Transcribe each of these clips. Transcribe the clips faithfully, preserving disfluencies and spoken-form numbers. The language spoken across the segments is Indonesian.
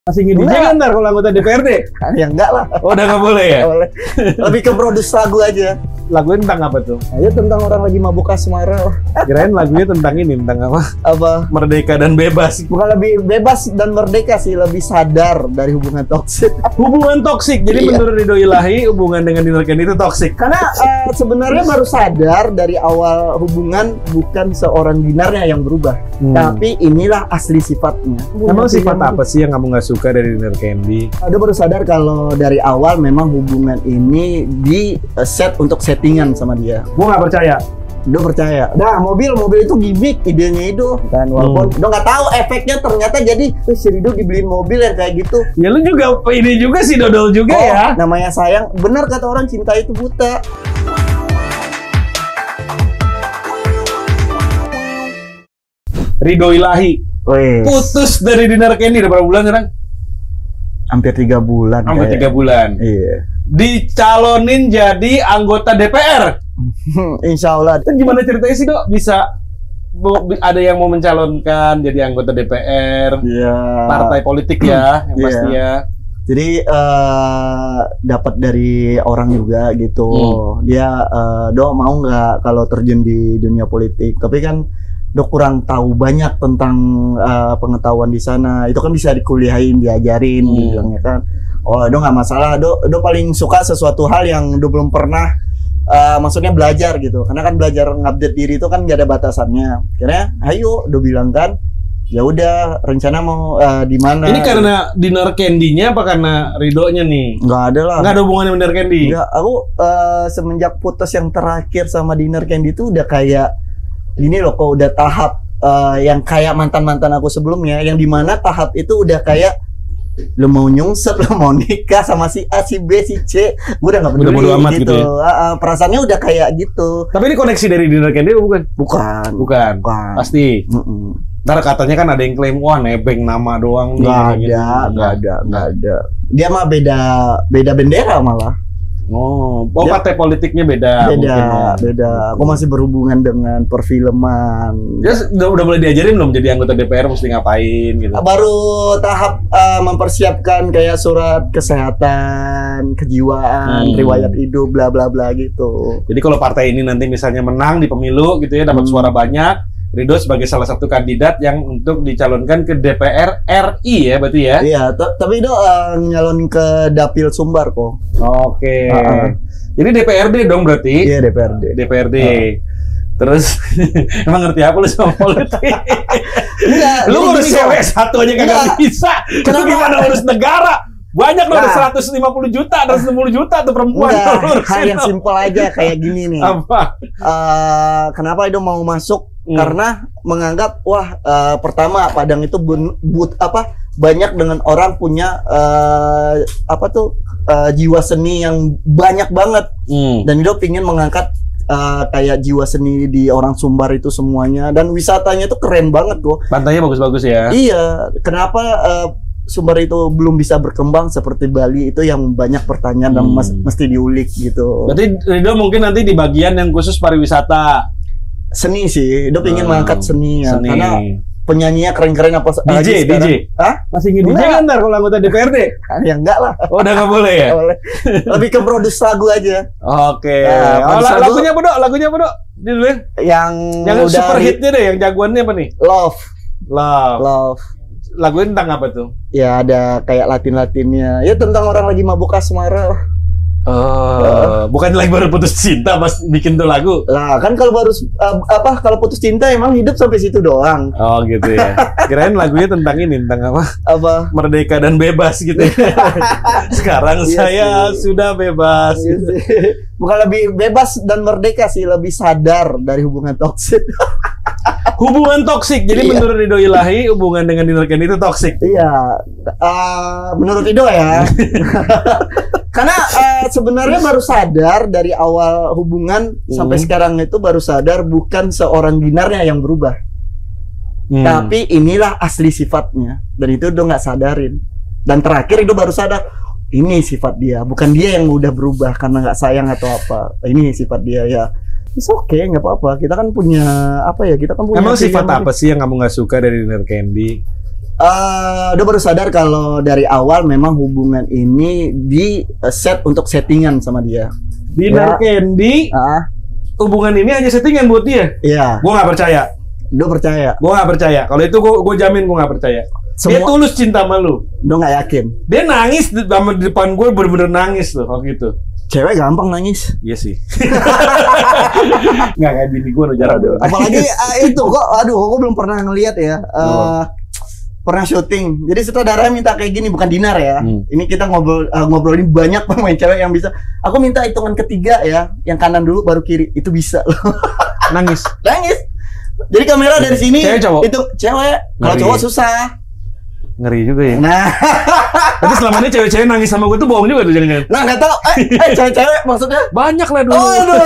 Masih ngidi kan ntar kalau anggota D P R D? Ya enggak lah. Oh, udah nggak boleh ya? Boleh. Lebih ke produce lagu aja. Lagunya tentang apa tuh? Ayo tentang orang lagi mabuk asmara. Kirain lagunya tentang ini, tentang apa? Apa? Merdeka dan bebas. Bukan lebih bebas dan merdeka sih, lebih sadar dari hubungan toksik. Hubungan toksik. Jadi Iya. menurut Ridho Ilahi, hubungan dengan Dinar Kendi itu toksik. Karena uh, sebenarnya baru sadar dari awal hubungan bukan seorang Dinarnya yang berubah, Hmm. tapi inilah asli sifatnya. Emang sifat apa sih yang kamu nggak suka dari Dinar Kendi? Dia baru sadar kalau dari awal memang hubungan ini di uh, set untuk settingan sama dia. Gua nggak percaya. Dia percaya. Nah, mobil mobil itu gimmick, idenya itu. Dan walaupun hmm. dia nggak tahu efeknya ternyata jadi eh, si Ridho dibeliin mobil yang kayak gitu. Ya lu juga ini juga sih dodol juga oh, ya. Namanya sayang. Benar kata orang, cinta itu buta. Ridho Ilahi Wih. putus dari Dinar Kendi udah berapa bulan sekarang? Hampir tiga bulan. Hampir kayak. tiga bulan. Iya. Dicalonin jadi anggota D P R. Insya Allah. Itu gimana ceritanya sih, Dok? Bisa bu- ada yang mau mencalonkan jadi anggota D P R, Iya. partai politik ya, yang Iya. pasti ya. Jadi uh, dapat dari orang juga gitu. Hmm. Dia uh, Dok mau nggak kalau terjun di dunia politik? Tapi kan Dok kurang tahu banyak tentang uh, pengetahuan di sana. Itu kan bisa dikuliahin, diajarin, Hmm. dibilangnya kan. Oh, Dok nggak masalah. Dok, Dok paling suka sesuatu hal yang Dok belum pernah. Uh, maksudnya belajar gitu. Karena kan belajar ngupdate diri itu kan nggak ada batasannya. Akhirnya, ayo Dok bilang kan. Ya udah, rencana mau uh, di mana? Ini karena Dinar Kendinya apa karena Ridhonya nih? Nggak ada lah. Nggak ada hubungannya dengan Dinar Kendi? Enggak, aku uh, semenjak putus yang terakhir sama Dinar Kendi itu udah kayak gini loh, kok udah tahap uh, yang kayak mantan-mantan aku sebelumnya, yang dimana tahap itu udah kayak lu mau nyungsep, lu mau nikah sama si A, si B, si C, gue udah nggak peduli Udah bodo amat gitu. gitu ya? Uh, uh, perasaannya udah kayak gitu. Tapi ini koneksi dari Dinar Kendi bukan? Bukan, Bukan. bukan. Pasti. Mm-mm. Ntar katanya kan ada yang klaim, wah nebeng nama doang nih. Nggak gitu. ada, nggak ada, nggak ada. Dia mah beda, beda bendera malah. Oh, oh Dia- partai politiknya beda. Beda, mungkin ya. beda. Aku masih berhubungan dengan perfilman. Dia udah, udah mulai diajarin belum jadi anggota D P R mesti ngapain gitu? Baru tahap uh, mempersiapkan kayak surat kesehatan, kejiwaan, Hmm. riwayat hidup, bla bla bla gitu. Jadi kalau partai ini nanti misalnya menang di pemilu gitu ya, dapat Hmm. suara banyak, Ridho sebagai salah satu kandidat yang untuk dicalonkan ke D P R R I ya berarti ya? Iya, t- tapi itu uh, nyalon ke Dapil Sumbar kok. Oke. Uh-uh. Jadi D P R D dong berarti? Iya, D P R D. D P R D. Uh. Terus emang ngerti apa lu sama politik? Enggak, Lu jadi ngurus gini, cewek kok. satu aja kagak Enggak. bisa. Lu Kenapa? gimana urus negara? Banyak loh, ada Nah. seratus lima puluh juta, ada seratus enam puluh juta tuh perempuan. Enggak, kalau lu urusin. hal yang simpel aja kayak gini nih. Apa? Uh, kenapa Edo mau masuk? Hmm. Karena menganggap wah uh, pertama Padang itu bun, but apa banyak dengan orang punya uh, apa tuh uh, jiwa seni yang banyak banget, Hmm. dan Edo pingin mengangkat uh, kayak jiwa seni di orang Sumbar itu semuanya, dan wisatanya itu keren banget kok. Pantainya bagus-bagus ya. Iya, kenapa uh, Sumbar itu belum bisa berkembang seperti Bali, itu yang banyak pertanyaan dan Hmm. mes- mesti diulik gitu. Berarti Ridho mungkin nanti di bagian yang khusus pariwisata. Seni sih, Edo pingin Hmm. mengangkat seni ya, Seni. karena penyanyinya keren-keren apa D J, lagi sekarang. D J. Hah? Masih ngidi Enggak. kan ntar kalau anggota D P R D? Ya enggak lah. Oh, udah nggak boleh ya? Boleh. Lebih ke produce lagu aja. Oke. Ya, Oh, produser la- gua- lagunya apa, Dok? Lagunya apa, Dok? Dulu ya. Yang Yang udah super di- hitnya deh, yang jagoannya apa nih? Love, Love. Love. Lagunya tentang apa tuh? Ya ada kayak Latin-Latinnya. Ya tentang orang lagi mabuk asmara lah. Oh, bukan lagi baru putus cinta pas bikin tuh lagu. Lah kan kalau baru uh, apa kalau putus cinta emang hidup sampai situ doang. Oh, gitu ya. Kirain lagunya tentang ini, tentang apa? Apa? Merdeka dan bebas gitu ya. Sekarang Iya saya sih. sudah bebas. Iya sih. Bukan lebih bebas dan merdeka sih, lebih sadar dari hubungan toksik. Hubungan toksik. Jadi Iya. menurut Ridho Ilahi, hubungan dengan Dinar Kendi itu toksik. Iya, uh, menurut Ido ya. Karena uh, sebenarnya baru sadar dari awal hubungan Hmm. sampai sekarang itu baru sadar bukan seorang Dinarnya yang berubah, Hmm. tapi inilah asli sifatnya, dan itu Ido nggak sadarin. Dan terakhir Ido baru sadar ini sifat dia, bukan dia yang udah berubah karena nggak sayang atau apa. Ini sifat dia ya. It's okay, nggak apa-apa. Kita kan punya apa ya? Kita kan punya. Emang sifat pilihan apa sih yang kamu nggak suka dari Dinar Kendi? Uh, dia baru sadar kalau dari awal memang hubungan ini di uh, set untuk settingan sama dia. Dinar Ya. Candy, Ah, hubungan ini hanya settingan buat dia. iya. Gue nggak percaya. Dia percaya. Gue nggak percaya. Kalau itu gue gue jamin gue nggak percaya. Dia Semua tulus cinta sama lu. dia nggak yakin. Dia nangis di, sama di depan gue, bener-bener nangis loh kalau gitu. Cewek gampang nangis. Iya sih. Nggak kayak bini gue, jarang. Aduh, apalagi uh, itu kok, aduh, kok belum pernah ngelihat ya. Uh, pernah syuting. Jadi sutradara minta kayak gini, bukan Dinar ya. Hmm. Ini kita ngobrol uh, ngobrolin banyak pemain cewek yang bisa. Aku minta hitungan ketiga ya, yang kanan dulu baru kiri. Itu bisa loh. Nangis. Nangis. Jadi kamera dari sini. Cewek, cowok? Itu cewek. Kalau Ngeri. cowok susah. Ngeri juga ya. Nah, Tapi selama ini cewek-cewek nangis sama gue tuh bohong juga tuh jangan-jangan. nah nggak tahu. Eh, eh cewek-cewek maksudnya. Banyak lah dulu. Oh, aduh.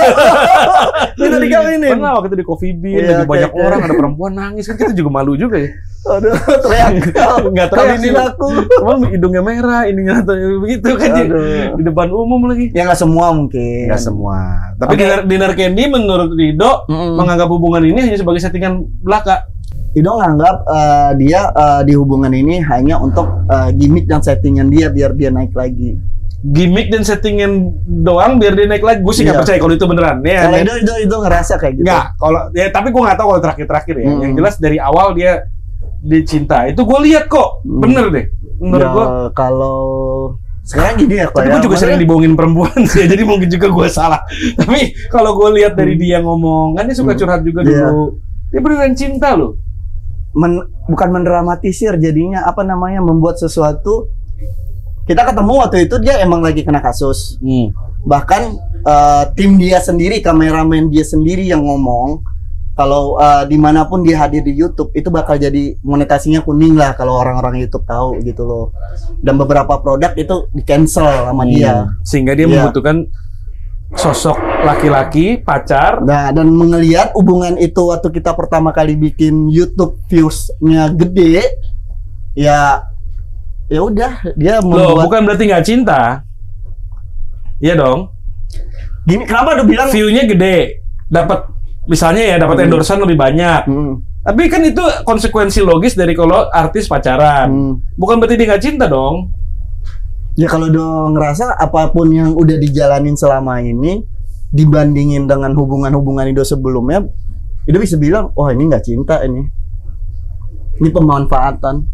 Minta dikawinin. Pernah waktu itu di Coffee Bean, Iya, lagi banyak oke, oke. orang, ada perempuan nangis, kan kita juga malu juga ya. Aduh, teriak. Nggak teriak sih. Kawinin aku. Cuman hidungnya merah, ininya atau begitu kan di, Aduh. di depan umum lagi. Ya nggak semua mungkin. Nggak semua. Tapi Oke. Dinar, Dinar Candy menurut Rido Mm-mm. menganggap hubungan ini hanya sebagai settingan belaka. Ido nganggap uh, dia uh, di hubungan ini hanya untuk uh, gimmick dan settingan dia biar dia naik lagi. Gimmick dan settingan doang biar dia naik lagi. Gue sih nggak Iya. percaya kalau itu beneran. Ya, Kalau ya. Ido, Ido, Ido ngerasa kayak gitu. Nggak, kalau ya tapi gue nggak tahu kalau terakhir-terakhir ya. Hmm. Yang jelas dari awal dia dicinta. Itu gue lihat kok, Hmm. bener deh. Menurut Ya, gue. kalau sekarang gini ya, Tapi ya, gue juga sering maksudnya- dibohongin perempuan sih, jadi mungkin juga gue salah. Tapi kalau gue lihat dari dia ngomong, kan dia suka Hmm. curhat juga Iya. dulu. Dia beneran cinta loh. men- bukan mendramatisir, jadinya apa namanya membuat sesuatu. Kita ketemu waktu itu dia emang lagi kena kasus. Hmm. Bahkan uh, tim dia sendiri, kameramen dia sendiri yang ngomong kalau uh, dimanapun dia hadir di YouTube itu bakal jadi monetasinya kuning lah kalau orang-orang YouTube tahu gitu loh. Dan beberapa produk itu di cancel sama dia. Sehingga dia Iya. membutuhkan sosok laki-laki, pacar. Nah, dan mengelihat hubungan itu waktu kita pertama kali bikin YouTube views-nya gede, ya ya udah dia Loh, membuat bukan berarti nggak cinta. Iya dong. gini. Kenapa lu bilang? View-nya gede, dapat misalnya ya dapat Hmm. endorsement lebih banyak. Hmm, Tapi kan itu konsekuensi logis dari kalau artis pacaran. hmm. Bukan berarti dia nggak cinta dong. Ya kalau udah ngerasa apapun yang udah dijalanin selama ini dibandingin dengan hubungan-hubungan Ido sebelumnya, Ido bisa bilang, oh ini nggak cinta ini, ini pemanfaatan.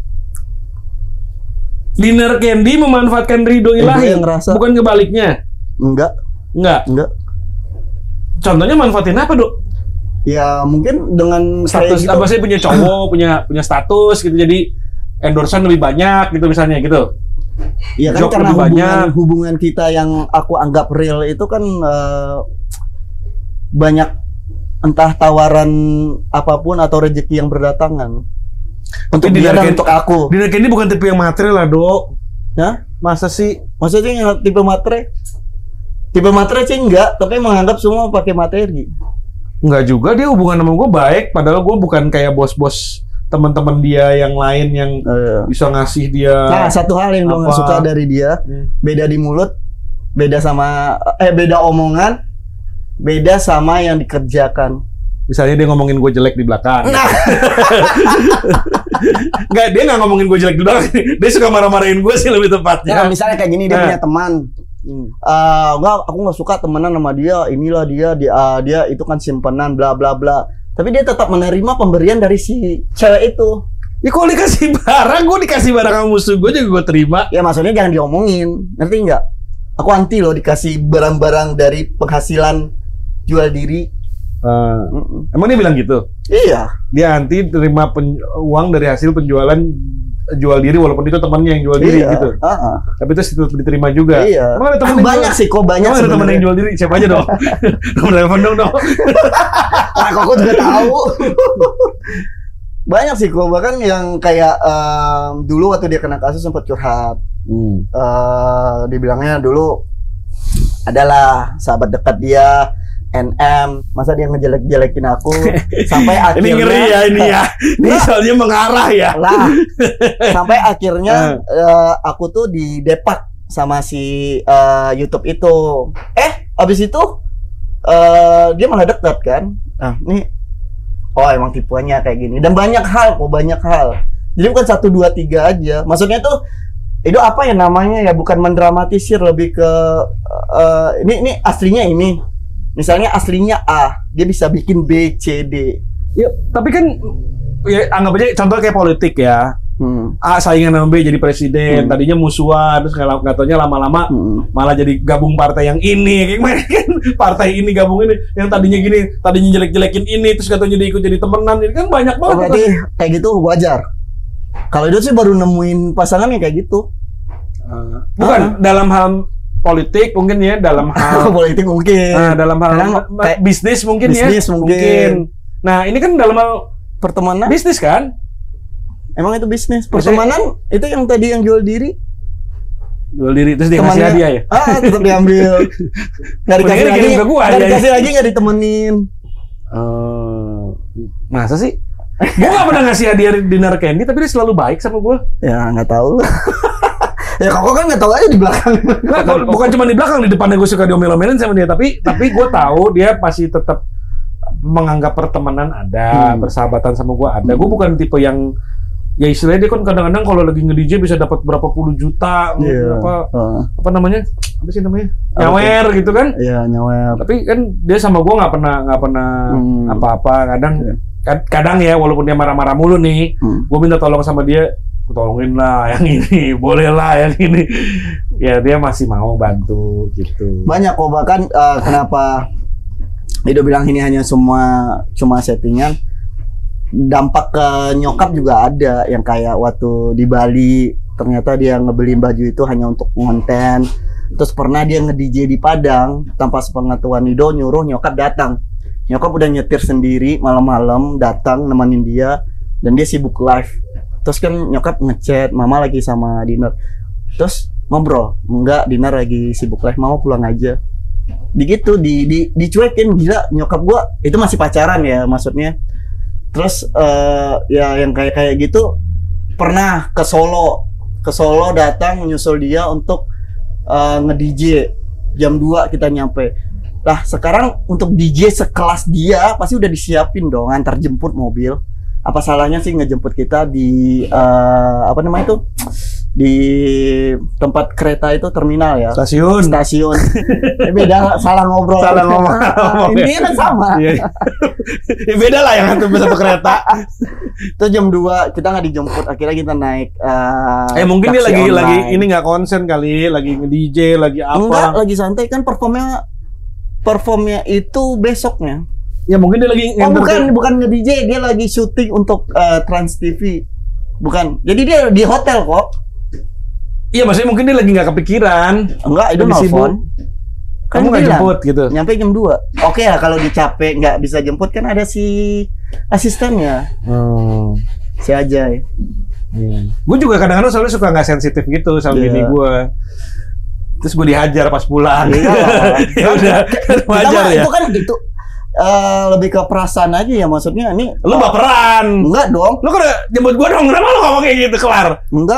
Dinar Candy memanfaatkan ridho ilahi, yang ngerasa. bukan kebaliknya. Enggak, Enggak. enggak. Contohnya manfaatin apa, Dok? Ya mungkin dengan kayak Status gitu, apa sih, punya cowok, punya punya status gitu, jadi endorsement lebih banyak gitu misalnya gitu. ya kan job karena lebih hubungan, banyak. hubungan kita yang aku anggap real itu kan eh, banyak entah tawaran apapun atau rezeki yang berdatangan. Untuk Tapi dia Dinar dan Candy- untuk aku. Dinar Candy bukan tipe yang material lah, Dok. Hah? Masa sih? Maksudnya yang tipe matre? Tipe matre sih enggak, tapi menganggap semua pakai materi. Enggak juga, dia hubungan sama gue baik, padahal gue bukan kayak bos-bos teman-teman dia yang lain yang bisa ngasih dia. Nah, satu hal yang gue nggak apa? suka dari dia, Hmm. beda di mulut, beda sama eh beda omongan, beda sama yang dikerjakan. Misalnya dia ngomongin gue jelek di belakang. Nah, Enggak, dia nggak ngomongin gue jelek di belakang. Dia suka marah-marahin gue sih lebih ya, tepatnya. misalnya kayak gini dia Nah. punya teman. Hmm. Eh, enggak, aku nggak suka temenan sama dia. Inilah dia, dia, ah, dia itu kan simpenan, bla bla bla. Tapi dia tetap menerima pemberian dari si cewek itu. Ya kalau dikasih barang, gue dikasih barang sama musuh gue juga gue terima. Ya maksudnya jangan diomongin, ngerti nggak? Aku anti loh dikasih barang-barang dari penghasilan jual diri. Mm-mm. Emang dia bilang gitu? Iya. Dia anti terima pen- uang dari hasil penjualan jual diri walaupun itu temannya yang jual diri Iya. gitu. Uh-uh. Tapi itu tetap diterima juga. Iya. Emang ada temen Ah, yang banyak jual- sih kok banyak Emang ada temen sebenarnya. yang jual diri? Siapa aja dong? Nomor telepon dong dong. Nah, kok aku juga tahu. Banyak sih kok, bahkan yang kayak em, dulu waktu dia kena kasus sempat curhat. Hmm. Eh, dibilangnya dulu adalah sahabat dekat dia, N M, masa dia ngejelek-jelekin aku sampai Ini akhirnya ngeri ya ini ya. Ini soalnya mengarah ya. lah sampai akhirnya eh, aku tuh didepak sama si eh, YouTube itu. Eh, abis itu eh, dia malah dekat kan. Nah, ini oh emang tipuannya kayak gini dan banyak hal kok banyak hal. Jadi bukan satu dua tiga aja. Maksudnya tuh itu apa ya namanya ya, bukan mendramatisir, lebih ke uh, ini ini aslinya ini. Misalnya aslinya A, dia bisa bikin B, C, D. Ya, tapi kan ya anggap aja contoh kayak politik ya. Hmm. A saingan sama B jadi presiden, hmm. tadinya musuhan, terus nggak nggak taunya lama-lama hmm. malah jadi gabung partai yang ini, kayak gimana kan? Partai ini gabung ini, yang tadinya gini, tadinya jelek-jelekin ini, terus katanya dia ikut jadi temenan, ini kan banyak banget. Oh, berarti kayak gitu wajar. Kalau itu sih baru nemuin pasangan yang kayak gitu. Uh, bukan uh. dalam hal politik mungkin ya, dalam hal politik mungkin. Nah, dalam hal kayak bisnis mungkin bisnis ya. Mungkin. mungkin. Nah, ini kan dalam hal pertemanan. Bisnis kan? Emang itu bisnis. Pertemanan Maksudnya, itu yang tadi yang jual diri. Jual diri terus dia ngasih hadiah ya? Ah, tetap diambil. Enggak dikasih lagi. Enggak dikasih lagi, enggak ditemenin. Uh, masa sih? Gue gak pernah ngasih hadiah dinner candy, tapi dia selalu baik sama gue. Ya nggak tahu. Ya kok kan nggak tahu aja di belakang. Nah, bukan cuma di belakang, di depannya gue suka diomel-omelin sama dia, tapi tapi gue tahu dia pasti tetap menganggap pertemanan ada, hmm. persahabatan sama gue ada. Hmm. Gue bukan tipe yang ya istilahnya dia kan kadang-kadang kalau lagi nge-D J bisa dapat berapa puluh juta, yeah. apa uh. apa namanya, apa sih namanya, nyawer gitu kan? Iya yeah, nyawer. Tapi kan dia sama gue nggak pernah nggak pernah hmm. apa-apa. Kadang yeah. kadang ya walaupun dia marah-marah mulu nih, hmm. gue minta tolong sama dia, tolongin lah yang ini, boleh lah yang ini. Ya dia masih mau bantu gitu. Banyak kok, bahkan uh, kenapa Edo bilang ini hanya semua cuma settingan. Dampak ke nyokap juga ada, yang kayak waktu di Bali ternyata dia ngebeli baju itu hanya untuk konten. Terus pernah dia nge-D J di Padang tanpa sepengetahuan Edo, nyuruh nyokap datang. Nyokap udah nyetir sendiri malam-malam, datang nemenin dia, dan dia sibuk live. Terus kan nyokap ngechat, mama lagi sama dinner. Terus ngobrol, enggak, dinner lagi sibuk live, mama pulang aja. Begitu di, di dicuekin, gila nyokap gua itu masih pacaran ya maksudnya. Terus uh, ya yang kayak kayak gitu pernah ke Solo, ke Solo datang nyusul dia untuk uh, nge-D J jam dua kita nyampe. Lah sekarang untuk D J sekelas dia pasti udah disiapin dong, antar jemput mobil. Apa salahnya sih ngejemput kita di uh, apa namanya itu, di tempat kereta itu, terminal ya, stasiun stasiun eh, beda, salah ngobrol salah ngomong ini kan sama. Ya, beda lah yang satu satu kereta. Itu jam dua kita nggak dijemput, akhirnya kita naik uh, eh mungkin dia lagi online. Lagi ini nggak konsen kali, lagi nge-D J lagi apa, enggak, lagi santai kan, performnya performnya itu besoknya. Ya mungkin dia lagi oh bukan bukan nge-D J, dia lagi syuting untuk uh, Trans T V. Bukan. Jadi dia di hotel kok. Iya, maksudnya mungkin dia lagi nggak kepikiran. Enggak, itu nelfon. Kamu nggak jemput gitu? Nyampe jam dua. Oke lah, kalau dicapek nggak bisa jemput kan ada si asistennya. Hmm. Si Ajay. Hmm. Gue juga kadang-kadang soalnya suka nggak sensitif gitu sama yeah. bini gue. Terus gue dihajar pas pulang. Iya. Ya udah, wajar ya. Itu kan gitu. Uh, lebih ke perasaan aja ya, maksudnya ini lu baperan. Enggak dong. Lu kan jemput gua dong, kenapa lu ngomong kayak gitu, kelar? Enggak.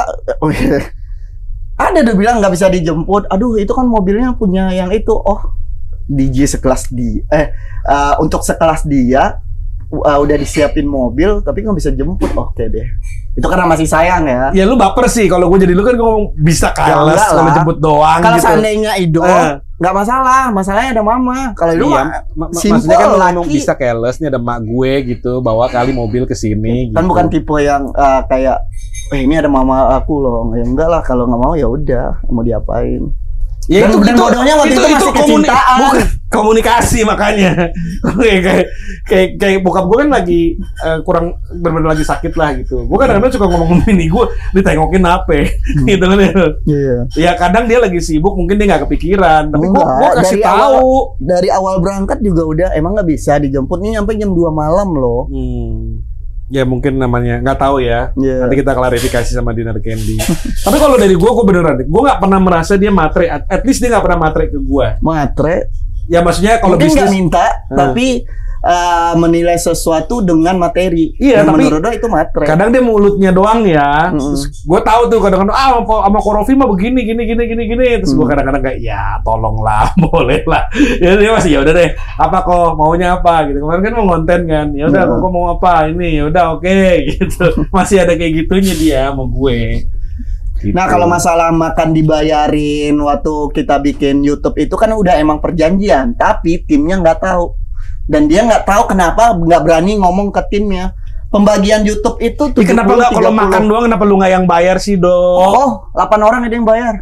Ada udah bilang nggak bisa dijemput. Aduh, itu kan mobilnya punya yang itu. Oh, D J sekelas dia. Eh, uh, untuk sekelas dia uh, udah disiapin mobil, tapi nggak bisa jemput. Oke deh. Itu karena masih sayang ya. Ya lu baper sih. Kalau gua jadi lu kan gua ngomong bisa keles ya, kalau jemput doang. Kalau gitu. Seandainya Ido eh. nggak masalah, masalahnya ada mama. Kalau lu iya, ma maksudnya kan lu ngomong bisa keles, nih ada mak gue gitu, bawa kali mobil ke sini. Kan gitu. bukan tipe yang uh, kayak, eh ini ada mama aku loh. Ya enggak lah, kalau nggak mau ya udah, mau diapain. Ya dan, itu dan itu bodohnya waktu itu, itu, itu masih komuni kecintaan. Bukan komunikasi makanya. kayak kayak kayak bokap gue kan lagi uh, kurang benar-benar lagi sakit lah gitu. Gue kadang-kadang suka ngomong ini gue ditengokin apa hmm. gitu kan ya. Yeah. Ya kadang dia lagi sibuk, mungkin dia nggak kepikiran. Tapi gue gue kasih dari tahu awal, dari awal berangkat juga udah emang nggak bisa dijemput nih sampai jam dua malam loh. Hmm. Ya mungkin namanya nggak tahu ya. Yeah. Nanti kita klarifikasi sama Dinner Candy. Tapi kalau dari gue, gue beneran, gue nggak pernah merasa dia matre. At least dia nggak pernah matre ke gue. Matre? Ya maksudnya kalau mungkin bisnis nggak minta, hmm. tapi uh, menilai sesuatu dengan materi. Iya, yang tapi menurut dia itu matre. kadang dia mulutnya doang ya. Mm-hmm. Gue tahu tuh kadang-kadang ah sama Korofi mah begini gini gini gini gini. Terus gue Mm. kadang-kadang kayak ya tolonglah, boleh lah. Ya dia masih ya udah deh. Apa kok maunya apa gitu. Kemarin kan mau konten kan. Ya udah Mm. kok mau apa ini. Ya udah oke okay, gitu. Masih ada kayak gitunya dia sama gue. Gitu. Nah kalau masalah makan dibayarin waktu kita bikin YouTube itu kan udah emang perjanjian, tapi timnya nggak tahu dan dia nggak tahu kenapa nggak berani ngomong ke timnya. Pembagian YouTube itu Ya, kenapa nggak kalau makan doang kenapa lu nggak yang bayar sih dong? Oh, delapan orang ada yang bayar.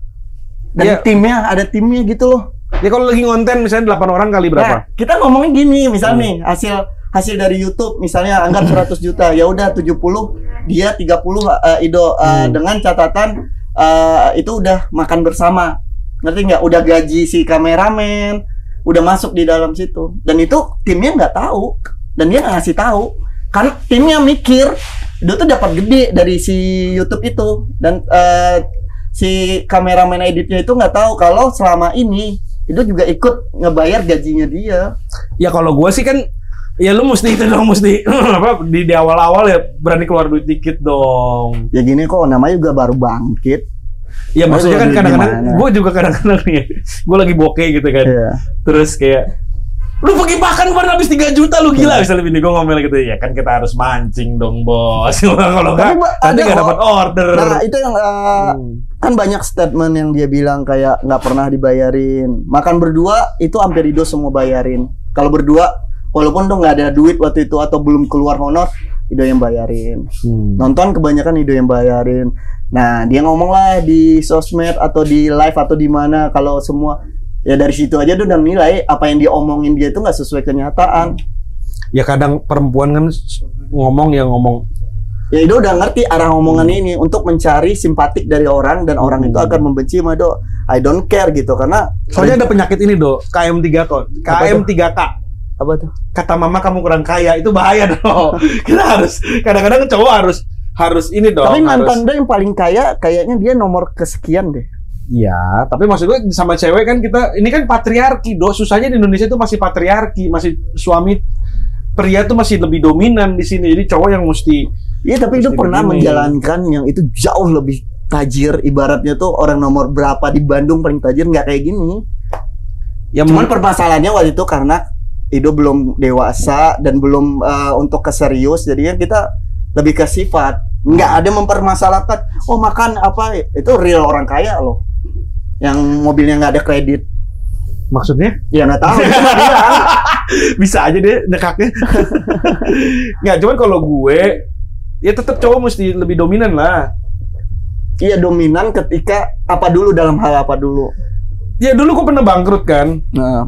Dan Ya. timnya ada timnya gitu loh. Ya kalau lagi ngonten misalnya delapan orang kali berapa? Nah, kita ngomongin gini, misal Hmm. nih hasil hasil dari YouTube misalnya anggap seratus juta, ya udah tujuh puluh dia tiga puluh uh, Ido uh, Hmm. dengan catatan uh, itu udah makan bersama. Ngerti nggak? Udah gaji si kameramen, udah masuk di dalam situ. Dan itu timnya nggak tahu dan dia nggak ngasih tahu. Kan timnya mikir Ido tuh dapat gede dari si YouTube itu dan uh, si kameramen editnya itu nggak tahu kalau selama ini Ido juga ikut ngebayar gajinya dia. Ya kalau gue sih kan ya lu mesti itu dong, mesti apa di, di awal-awal ya berani keluar duit dikit dong. Ya gini kok namanya juga baru bangkit. Ya maksudnya kan Aduh, kadang-kadang gimana? gue juga kadang-kadang nih gue lagi bokeh gitu kan. Iya. Terus kayak lu pergi makan baru habis tiga juta lu gila misalnya bini gue ngomel gitu ya kan kita harus mancing dong bos. Kalau enggak Tapi, Mbak, nanti ada nggak kok. dapat order. Nah itu yang uh, Hmm. kan banyak statement yang dia bilang kayak nggak pernah dibayarin. Makan berdua itu hampir Ido semua bayarin. Kalau berdua walaupun tuh nggak ada duit waktu itu atau belum keluar honor, Ido yang bayarin. Hmm. Nonton kebanyakan Ido yang bayarin. Nah dia ngomong lah di sosmed atau di live atau di mana kalau semua ya dari situ aja dia udah nilai apa yang diomongin dia itu nggak sesuai kenyataan. Ya kadang perempuan kan ngomong ya ngomong. Ya Ido udah ngerti arah omongan ini untuk mencari simpatik dari orang dan orang itu akan membenci sama Do. I don't care gitu karena Soalnya ada penyakit ini do K M tiga K. K M tiga K. apa tuh? Kata mama kamu kurang kaya itu bahaya dong. Kita harus kadang-kadang cowok harus harus ini dong. Tapi harus- mantan Do yang paling kaya kayaknya dia nomor kesekian deh. Iya, tapi maksud gue sama cewek kan kita ini kan patriarki do. Susahnya di Indonesia itu masih patriarki, masih suami pria tuh masih lebih dominan di sini. Jadi cowok yang mesti Iya tapi itu Mesti pernah begini. menjalankan yang itu jauh lebih tajir. Ibaratnya tuh orang nomor berapa di Bandung paling tajir nggak kayak gini. ya Cuman men- permasalahannya waktu itu karena Ido belum dewasa dan belum uh, untuk keserius. Jadinya kita lebih ke sifat. Nggak ada mempermasalahkan. Oh makan apa? Itu real orang kaya loh. Yang mobilnya nggak ada kredit. maksudnya Ya nggak tahu. Itu mah bilang. bisa aja deh nekaknya. Nggak, cuman kalau gue ya tetap cowok mesti lebih dominan lah. Iya dominan ketika apa dulu dalam hal apa dulu. Ya dulu gue pernah bangkrut kan. Nah.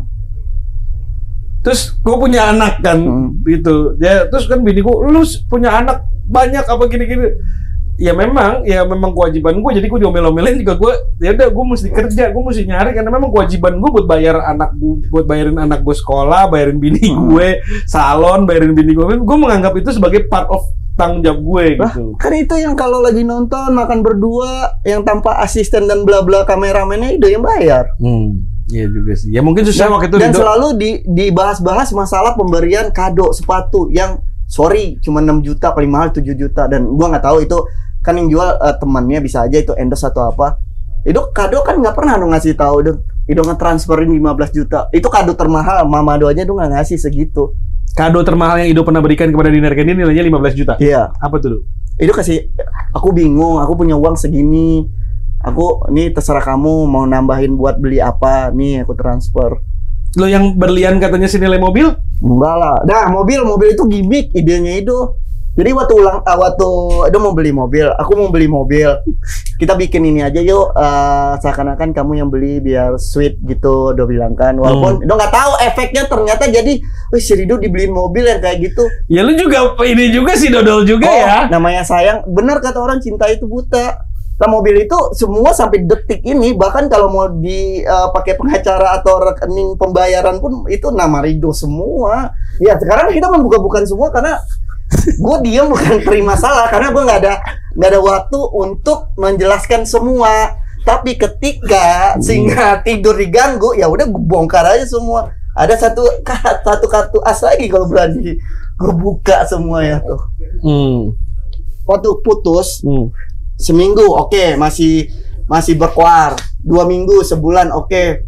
Terus gue punya anak kan, Hmm. gitu. Ya terus kan bini gue, lu punya anak banyak apa gini-gini. Ya memang, ya memang kewajiban gue. Jadi gue diomel-omelin juga gue. Ya udah, gue mesti kerja, gue mesti nyari karena memang kewajiban gue buat bayar anak gue, buat bayarin anak gue sekolah, bayarin bini Hmm. gue salon, bayarin bini gue. Gue menganggap itu sebagai part of tanggung jawab gue Lah, gitu. kan itu yang kalau lagi nonton makan berdua yang tanpa asisten dan bla bla kameramennya itu yang bayar. Hmm, iya juga sih. Ya mungkin susah Dan, waktu itu dan Rido- selalu di dibahas-bahas masalah pemberian kado sepatu yang sorry cuma enam juta paling mahal tujuh juta dan gua nggak tahu itu kan yang jual eh, temannya bisa aja itu endorse atau apa. Itu kado kan nggak pernah dong ngasih tahu itu itu ngetransferin lima belas juta. Itu kado termahal mama do aja tuh nggak ngasih segitu. kado termahal yang Ido pernah berikan kepada Dinar Candy nilainya lima belas juta. Iya. Apa tuh? Du? Itu kasih aku bingung, aku punya uang segini. Aku nih terserah kamu mau nambahin buat beli apa, nih aku transfer. Lo yang berlian katanya senilai mobil? Enggak lah. Nah, mobil mobil itu gimmick idenya itu. Jadi waktu ulang ah, waktu itu mau beli mobil, aku mau beli mobil. Kita bikin ini aja yuk, eh, seakan-akan kamu yang beli biar sweet gitu, udah bilang kan. Walaupun udah nggak tahu efeknya ternyata jadi, wih si Rido dibeliin mobil yang kayak gitu. Ya lu juga ini juga sih dodol juga Oh, ya. namanya sayang. Benar kata orang cinta itu buta. Nah, mobil itu semua sampai detik ini bahkan kalau mau dipakai pengacara atau rekening pembayaran pun itu nama Rido semua. Ya sekarang kita membuka-bukan semua karena gue diam bukan terima salah karena gue nggak ada nggak ada waktu untuk menjelaskan semua. Tapi ketika singa tidur diganggu, ya udah gue bongkar aja semua. Ada satu satu kartu as lagi kalau berani gue buka semua ya tuh. Hmm. Waktu putus Hmm. seminggu oke okay, masih masih berkuar, dua minggu sebulan oke. Okay.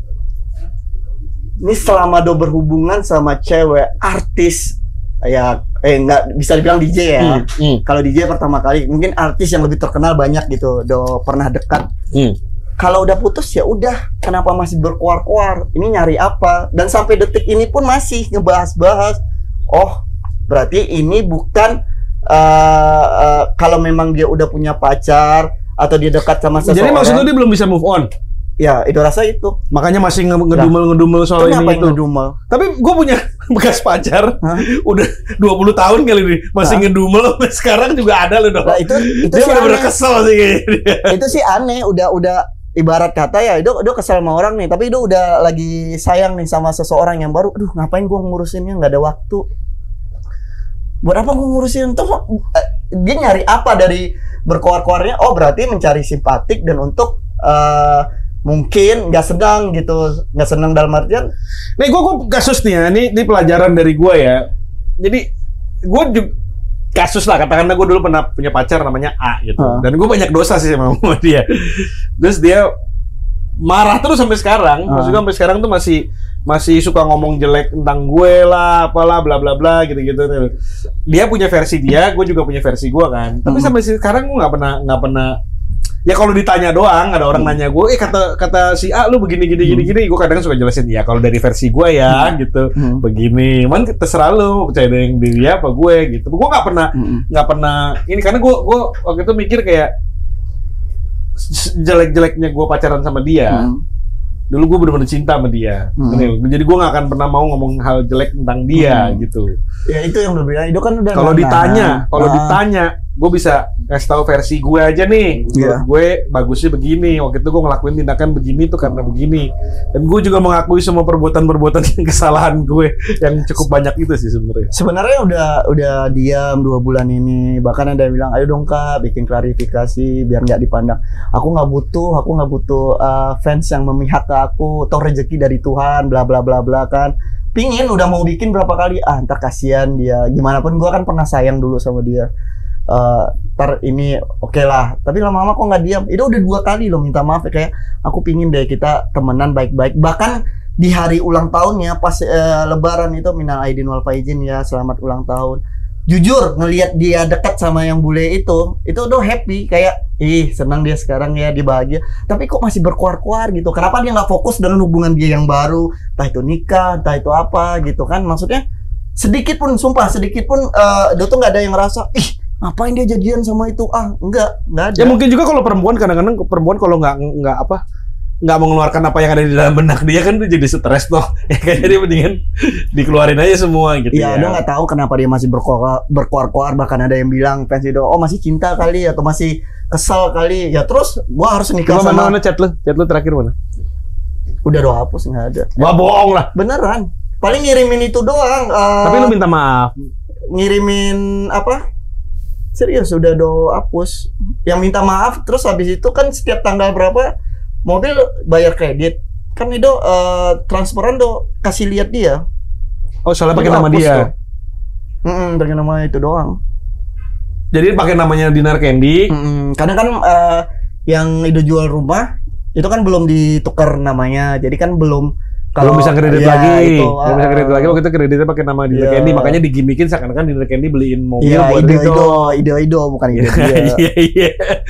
Ini selama do berhubungan sama cewek artis ya eh nggak bisa dibilang D J ya. Hmm. Hmm. Kalau D J pertama kali mungkin artis yang lebih terkenal banyak gitu do pernah dekat. Hmm. Kalau udah putus ya udah, kenapa masih berkuar-kuar? Ini nyari apa? Dan sampai detik ini pun masih ngebahas-bahas. Oh, berarti ini bukan uh, uh, kalau memang dia udah punya pacar atau dia dekat sama seseorang. Jadi maksudnya dia belum bisa move on. Ya, itu rasa itu. Makanya masih ngedumel-ngedumel soal Kenapa ini itu. ngedumel? Tapi gue punya bekas pacar, Hah? udah dua puluh tahun kali ini masih Hah? ngedumel sampai sekarang juga ada loh dong. Nah, itu itu Dia sih bener-bener aneh. kesel sih kayaknya. Itu sih aneh, udah udah ibarat kata ya, itu udah kesel sama orang nih, tapi itu udah lagi sayang nih sama seseorang yang baru. Aduh, ngapain gua ngurusinnya, nggak ada waktu. Buat apa gua ngurusin? Tuh eh, dia nyari apa dari berkoar-koarnya? Oh, berarti mencari simpatik dan untuk uh, mungkin nggak senang gitu, nggak senang dalam artian. Nih gue gue kasus nih ya, ini, ini pelajaran dari gue ya. Jadi gue juga kasus lah, katakanlah gue dulu pernah punya pacar namanya A gitu, Uh. dan gue banyak dosa sih sama sama dia. Terus dia marah terus sampai sekarang, Uh. maksudnya sampai sekarang tuh masih masih suka ngomong jelek tentang gue lah, apalah, bla bla bla gitu-gitu. Dia punya versi dia, gue juga punya versi gue kan. Tapi Hmm. sampai sekarang gue nggak pernah nggak pernah. Ya kalau ditanya doang, ada orang nanya gue, eh kata kata si A lu begini gini gini gini, gue kadang suka jelasin ya kalau dari versi gue ya gitu, Hmm. begini, man terserah lu percaya dengan diri dia apa gue gitu. Gue nggak pernah Hmm. nggak pernah ini karena gue gue waktu itu mikir kayak jelek-jeleknya gue pacaran sama dia. Hmm. Dulu gue benar-benar cinta sama dia, Hmm. jadi gue nggak akan pernah mau ngomong hal jelek tentang dia Hmm. gitu. Ya itu yang berbeda. Itu kan udah Kalau lama. ditanya, kalau Ah. ditanya, gue bisa kasih tahu versi gue aja nih. Menurut Iya. gue bagusnya begini. Waktu itu gue ngelakuin tindakan begini tuh karena begini. Dan gue juga mengakui semua perbuatan-perbuatan kesalahan gue yang cukup banyak itu sih sebenarnya. Sebenarnya udah udah diam dua bulan ini. Bahkan ada yang bilang, ayo dong kak, bikin klarifikasi biar nggak dipandang. Aku nggak butuh, aku nggak butuh uh, fans yang memihak ke aku. Atau rezeki dari Tuhan, bla bla bla bla kan. Pingin udah mau bikin berapa kali, ah ntar kasihan dia. Gimana pun gue kan pernah sayang dulu sama dia. Uh, ntar ini oke okay lah, tapi lama-lama kok nggak diam. Itu udah dua kali loh minta maaf ya, kayak aku pingin deh kita temenan baik-baik. Bahkan di hari ulang tahunnya pas uh, lebaran itu minal aidin wal faizin ya, selamat ulang tahun. Jujur ngelihat dia dekat sama yang bule itu, itu udah happy, kayak ih senang dia sekarang ya, dia bahagia. Tapi kok masih berkuar-kuar gitu. Kenapa dia nggak fokus dengan hubungan dia yang baru, entah itu nikah, entah itu apa gitu kan? Maksudnya sedikit pun, sumpah sedikit pun uh, dia tuh nggak ada yang ngerasa ih ngapain dia jadian sama itu, ah enggak enggak ada. Ya mungkin juga kalau perempuan kadang-kadang perempuan kalau nggak nggak apa nggak mengeluarkan apa yang ada di dalam benak dia kan dia jadi stres tuh. Ya kayaknya dia mendingan dikeluarin aja semua gitu Iya, ya. dia nggak tahu kenapa dia masih berkuar berkuar bahkan ada yang bilang fans itu, oh masih cinta kali atau masih kesel kali. Ya terus gua harus nikah Coba sama. mana mana chat lu, chat lu terakhir mana? Udah doa hapus, nggak ada. Wah bohong lah. Beneran. Paling ngirimin itu doang. uh, Tapi lu minta maaf. ngirimin apa? Serius udah do hapus. Yang minta maaf terus habis itu kan setiap tanggal berapa mobil bayar kredit. Kan itu uh, transferan do kasih lihat dia. Oh soalnya pakai Udah nama hapus dia. tuh. Mm-mm, pakai nama itu doang. Jadi pakai namanya Dinar Candy. Mm-mm. Kadang kan uh, yang itu jual rumah itu kan belum ditukar namanya. Jadi kan belum Belum bisa kredit ya, lagi, itu, belum bisa uh, kredit lagi. Waktu itu kreditnya pakai nama Dinar Iya. Candy, makanya digimikin seakan-akan Dinar Candy beliin mobil Iya, buat ide Ridho. Ido, ide Ido bukan ide dia. Iya iya.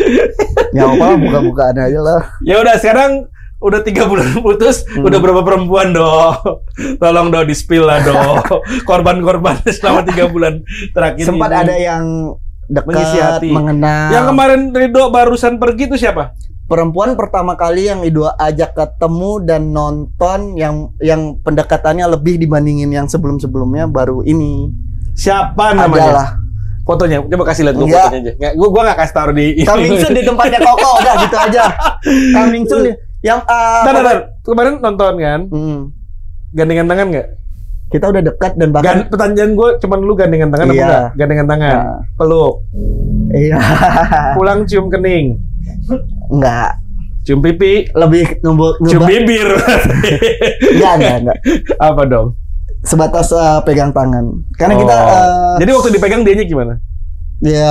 Ya apa buka-bukaan aja lah. Ya udah sekarang udah tiga bulan putus, Hmm. udah berapa perempuan do? Tolong do di spill lah do. Korban-korban selama tiga bulan terakhir Sempat ini. ada yang Mengisi dekat, hati. mengenal. Yang kemarin Ridho barusan pergi itu siapa? Perempuan pertama kali yang Ido ajak ketemu dan nonton yang yang pendekatannya lebih dibandingin yang sebelum-sebelumnya baru ini. Siapa namanya? Adalah Fotonya, coba kasih lihat gue Enggak. fotonya aja. Nggak, gue gue nggak kasih taruh di. Coming soon di tempatnya Koko, udah gitu aja. Coming soon di- yang uh, Ntar, ntar, ntar. Kemarin nonton kan? Hmm. Gandengan tangan nggak? Kita udah dekat dan Gan, bahkan pertanyaan gue cuman lu gandengan tangan apa Iya. enggak? Gandengan tangan, Nah. peluk, iya pulang cium kening. enggak. Cium pipi. Lebih ngebut Cium bibir. Enggak, enggak, enggak. Apa dong? Sebatas uh, pegang tangan. Karena Oh. kita uh, Jadi waktu dipegang dianya gimana? ya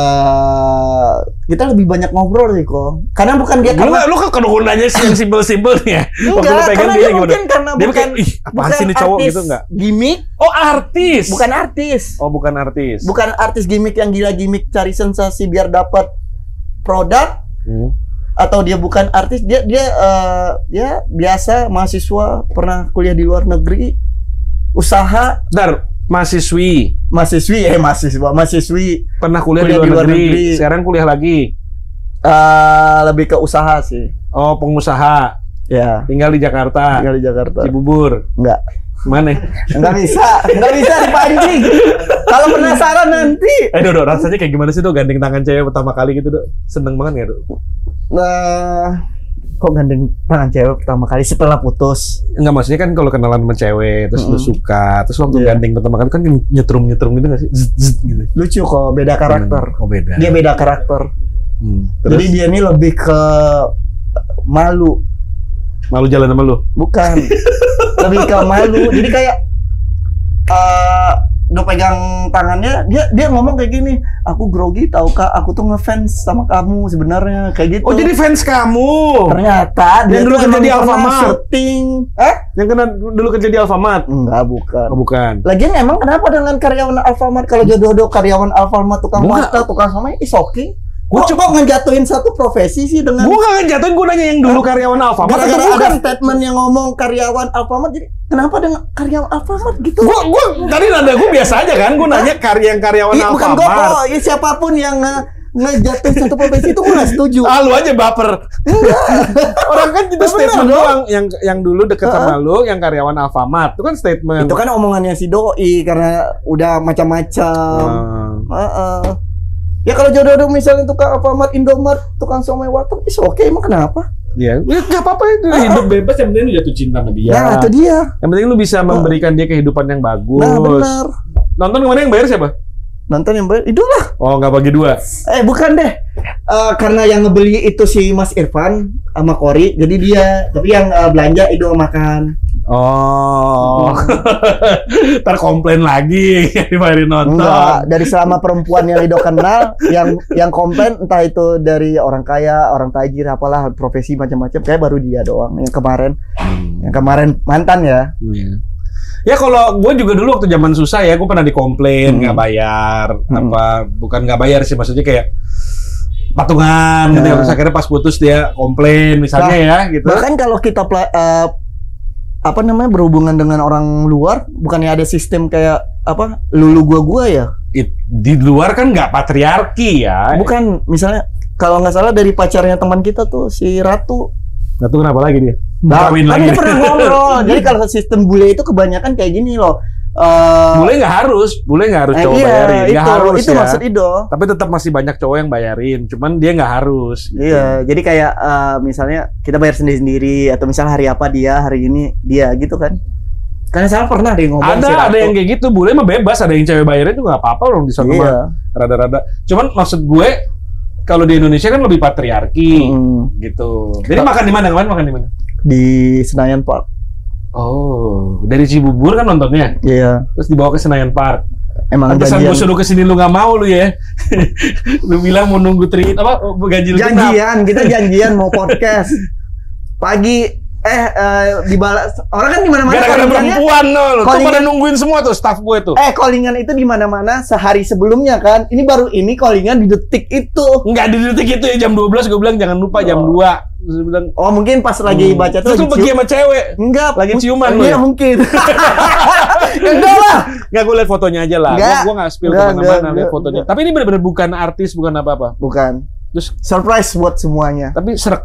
kita lebih banyak ngobrol sih kok. Karena bukan dia Lu karena nggak, lu kan kalau gunanya sih yang simpel-simpel nih ya. Waktu enggak, dipegang karena dia dia gimana? mungkin karena Dia bukan kayak, ih, apaan bukan sih nih cowok artis gitu nggak? Gimmick, Oh, artis. bukan artis. Oh, bukan artis. Bukan artis gimmick yang gila gimmick cari sensasi biar dapat produk. Hmm. Atau dia bukan artis, dia dia uh, ya biasa mahasiswa pernah kuliah di luar negeri, usaha, Dar, mahasiswi. mahasiswi eh mahasiswa mahasiswi Pernah kuliah, Kuliah di luar, di luar negeri. negeri. Sekarang kuliah lagi. uh, lebih ke usaha sih. Oh, pengusaha. Ya, Tinggal di Jakarta. tinggal di Jakarta. Cibubur. Enggak. Mana? Enggak bisa, enggak bisa dipancing. Kalau penasaran nanti. Eh, Dodo, rasanya kayak gimana sih, Do, gandeng tangan cewek pertama kali gitu, Do? Seneng banget gak, Do? Nah, kok gandeng tangan cewek pertama kali setelah putus? Enggak, maksudnya kan kalau kenalan sama cewek, terus lu Mm-mm. suka, terus waktu Iya. gandeng pertama kali kan nyetrum-nyetrum gitu gak sih? Zzz, zzz, gitu. Lucu kok, beda karakter. Oh, beda. Dia beda karakter. Hmm. Jadi Terus dia ini lebih ke malu. malu jalan sama lu? Bukan. Lebih ke malu. Jadi kayak eh udah pegang tangannya, dia dia ngomong kayak gini, aku grogi tau kak, aku tuh ngefans sama kamu sebenarnya kayak gitu. Oh, jadi fans kamu? ternyata dia Yang dulu tuh kerja emang di pernah Alfamart. syuting. Eh? Yang kena dulu kerja di Alfamart? Enggak, bukan. Oh, bukan. Lagian emang kenapa dengan karyawan Alfamart, kalau jodoh-jodoh karyawan Alfamart, tukang Enggak. pasta, tukang somai, is okay. Gua Kok kok ngejatuhin satu profesi sih dengan Gua gak ngejatuhin, gua nanya yang dulu karyawan Alfamart atau gara-gara ada bukan? statement yang ngomong karyawan Alfamart, jadi kenapa dengan karyawan Alfamart gitu? Gua, gua tadi nada gua biasa aja kan, gua nanya karya yang karyawan Iya, bukan gue Alfamart. kok, ya, siapapun yang nge- ngejatuhin satu profesi itu gue gak setuju. Ah, lu aja baper. Orang kan itu Bener statement dong. doang, yang yang dulu deket sama lu, yang karyawan Alfamart, itu kan statement. Itu kan omongannya si Doi karena udah macam-macam. Ah. Heeh. Ya kalau jodoh-jodoh misalnya tukang Alfamart, Indomart, tukang somai warteg, is oke, emang kenapa? Iya, ya, nggak apa-apa itu hidup bebas, yang penting lu jatuh cinta sama dia. Nah, itu dia. Yang penting lu bisa memberikan dia kehidupan yang bagus. Nah, benar. Nonton kemana yang bayar siapa? Nonton yang bayar, idola. Oh, nggak bagi dua. Eh, bukan deh. Eh, karena yang ngebeli itu si Mas Irfan sama Kori, jadi dia. Tapi yang eh, belanja Ido makan. Oh, ntar komplain lagi dibayarin nonton. Enggak, dari selama perempuan yang Ido kenal, yang yang komplain entah itu dari orang kaya, orang tajir, apalah profesi macam-macam, kayak baru dia doang yang kemarin. Hmm. Yang kemarin mantan ya. Iya. Ya kalau gue juga dulu waktu zaman susah ya, gue pernah dikomplain nggak Hmm. bayar, Hmm. apa bukan nggak bayar sih, maksudnya kayak patungan gitu ya. Nah. Terus akhirnya pas putus dia komplain misalnya Nah, ya gitu. Bahkan kalau kita pla- eh, apa namanya berhubungan dengan orang luar, bukannya ada sistem kayak apa lulu gua gua ya? It- di luar kan nggak patriarki ya. Bukan, misalnya kalau nggak salah dari pacarnya teman kita tuh si Ratu. Nggak tahu kenapa lagi dia. Nah, Kawin kan lagi. dia pernah ngobrol. Jadi kalau sistem bule itu kebanyakan kayak gini loh. Eh, Bule nggak harus, bule nggak harus eh, cowok iya, bayarin, nggak itu, harus itu ya. maksud Ido. Tapi tetap masih banyak cowok yang bayarin, cuman dia nggak harus. gitu. Iya, jadi kayak eh, misalnya kita bayar sendiri-sendiri atau misalnya hari apa dia, hari ini dia gitu kan. Karena saya pernah deh ngomong Ada si Ratu. ada yang kayak gitu, bule mah bebas, ada yang cewek bayarin juga nggak apa-apa loh di sana Iya. mah. Rada-rada. Cuman maksud gue kalau di Indonesia kan lebih patriarki Mm, gitu. Jadi makan di mana kemarin? Makan di mana? di Senayan Park. Oh, dari Cibubur kan nontonnya. Iya, Terus dibawa ke Senayan Park. emang Pantesan gue janjian. suruh kesini lu nggak mau lu ya. Lu bilang mau nunggu tri apa ganjil genap. Janjian, kita janjian mau podcast. Pagi eh eh, di balas orang kan di mana-mana Gara-gara callingannya. perempuan lo, tuh callingan- pada nungguin semua tuh staff gue tuh. Eh, callingan itu di mana-mana sehari sebelumnya kan. Ini baru ini callingan di detik itu. Enggak di detik itu ya jam dua belas gue bilang jangan lupa jam Oh. dua. Terus gue bilang Oh, mungkin pas lagi hmm. baca tuh Terus lu lagi pergi cium. sama cewek. Enggak, Lagi ciuman lu Iya, ya? mungkin. Enggak lah. Enggak, gue liat fotonya aja lah. Gue Nggak. gue nggak spill Nggak, kemana-mana nggak, liat nggak, fotonya. nggak. Tapi ini benar-benar bukan artis, bukan apa-apa. Bukan. Terus Surprise buat semuanya. tapi serak.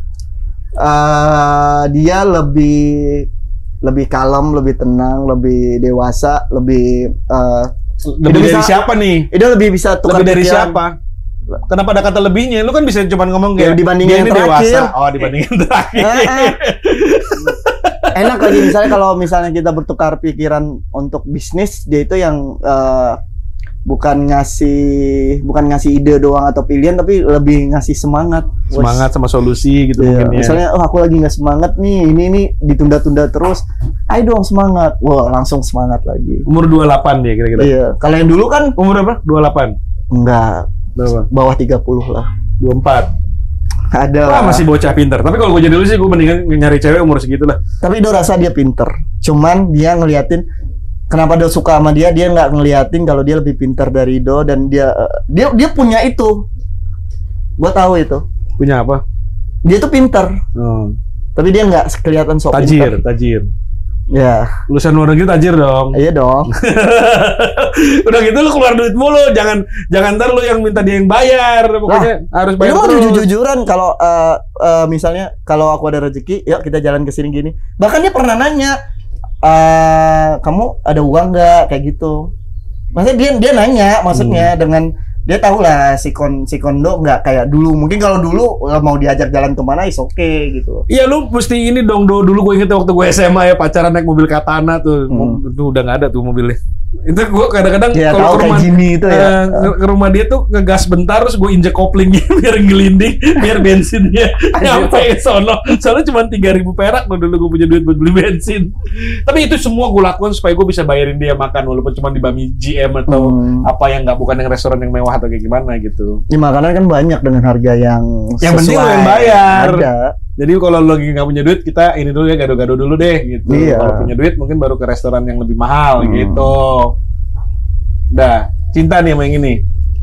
Eh, dia lebih lebih kalem, lebih tenang, lebih dewasa, lebih eh Lebih Itu dari bisa- siapa nih? itu lebih bisa tukar Lebih dari pikiran. siapa? Kenapa ada kata lebihnya? Lu kan bisa cuma ngomong Ya, kayak dibandingin dia yang ini terakhir. dewasa. Oh, dibandingin yang terakhir. Eh, eh. Enak lagi misalnya kalau misalnya kita bertukar pikiran untuk bisnis, dia itu yang eh, bukan ngasih bukan ngasih ide doang atau pilihan, tapi lebih ngasih semangat. Semangat sama solusi gitu Iya, mungkin ya. misalnya, oh aku lagi nggak semangat nih, ini ini ditunda-tunda terus, ayo dong semangat, wah langsung semangat lagi. Umur dua puluh delapan dia kira-kira. Iya, kalau yang dulu kan Umur berapa? dua puluh delapan. enggak, Berapa? bawah tiga puluh lah. dua puluh empat. Ada Ah, lah. masih bocah pinter. Tapi kalau gue jadi dulu sih gue mendingan nyari cewek umur segitu lah. Tapi Do rasa dia pinter. Cuman dia ngeliatin kenapa Do suka sama dia, dia nggak ngeliatin kalau dia lebih pinter dari Do, dan dia eh, dia dia punya itu. Gua tahu itu. Punya apa? Dia tuh pinter, Oh. tapi dia nggak kelihatan sok Tajir, pinter. tajir. Ya, Lulusan luar negeri tajir dong. iya dong. Udah gitu lu keluar duit mulu, jangan jangan ntar lu yang minta dia yang bayar. Pokoknya harus Ini bayar mau terus. jujur-jujuran kalau eh, eh, misalnya kalau aku ada rezeki, yuk kita jalan ke sini gini. Bahkan dia pernah nanya, eh kamu ada uang nggak kayak gitu. Maksudnya dia dia nanya, maksudnya Hmm. dengan dia tahu lah si kon si kondo nggak kayak dulu. Mungkin kalau dulu eh, mau diajak jalan kemana is oke gitu. Iya lu mesti ini dong do dulu gue inget waktu gue S M A ya pacaran naik mobil Katana tuh. Hmm. Itu udah nggak ada tuh mobilnya. Itu gue kadang-kadang Ya kalau tahu ke kayak rumah Jimmy itu ya. eh, ke- ke rumah dia tuh ngegas bentar terus gue injek koplingnya biar gelinding biar bensinnya nyampe ke sono. Soalnya cuma tiga ribu perak loh dulu gue punya duit buat beli bensin. Tapi itu semua gue lakukan supaya gue bisa bayarin dia makan walaupun cuma di Bami G M atau Hmm. apa yang nggak bukan yang restoran yang mewah atau kayak gimana gitu. Ya, makanan kan banyak dengan harga yang Yang penting lo sesuai. yang bayar. Ada. Jadi kalau lo lagi nggak punya duit, kita ini dulu ya gado-gado dulu deh gitu. Iya. Kalau punya duit mungkin baru ke restoran yang lebih mahal Hmm. gitu. Dah, cinta nih sama yang ini.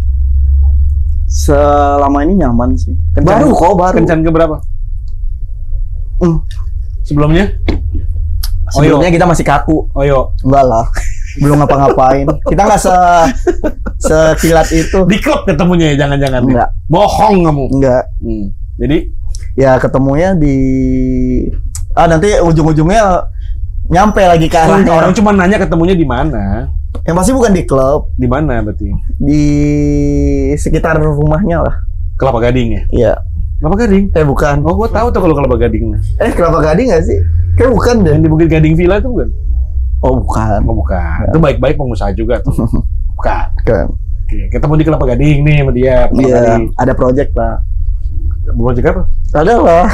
Selama ini nyaman sih. Kencan- baru kok baru. Kencan ke berapa? Hmm. Sebelumnya? Sebelumnya kita masih kaku. Oyo. Enggak lah. Belum ngapa-ngapain. Kita nggak se sekilat itu. Di klub ketemunya ya jangan-jangan. nih. Enggak. Bohong kamu. Enggak. Hmm. Jadi Ya ketemunya di ah nanti ujung-ujungnya nyampe lagi ke orang, arahnya. orang cuma nanya ketemunya di mana? Yang pasti bukan di klub, Di mana berarti? di sekitar rumahnya lah. Kelapa Gading ya? Iya. Kelapa Gading. Eh bukan. Oh, gua tahu tuh kalau Kelapa Gading. Eh Kelapa Gading nggak sih? Kayak bukan deh. Yang di Bukit Gading Villa itu bukan? Oh bukan. Oh, bukan. Itu baik-baik pengusaha juga tuh. Bukan. Bukan. Oke, ketemu di Kelapa Gading nih sama dia. pertama Iya. kali. Ada project lah. Project apa? Ada lah.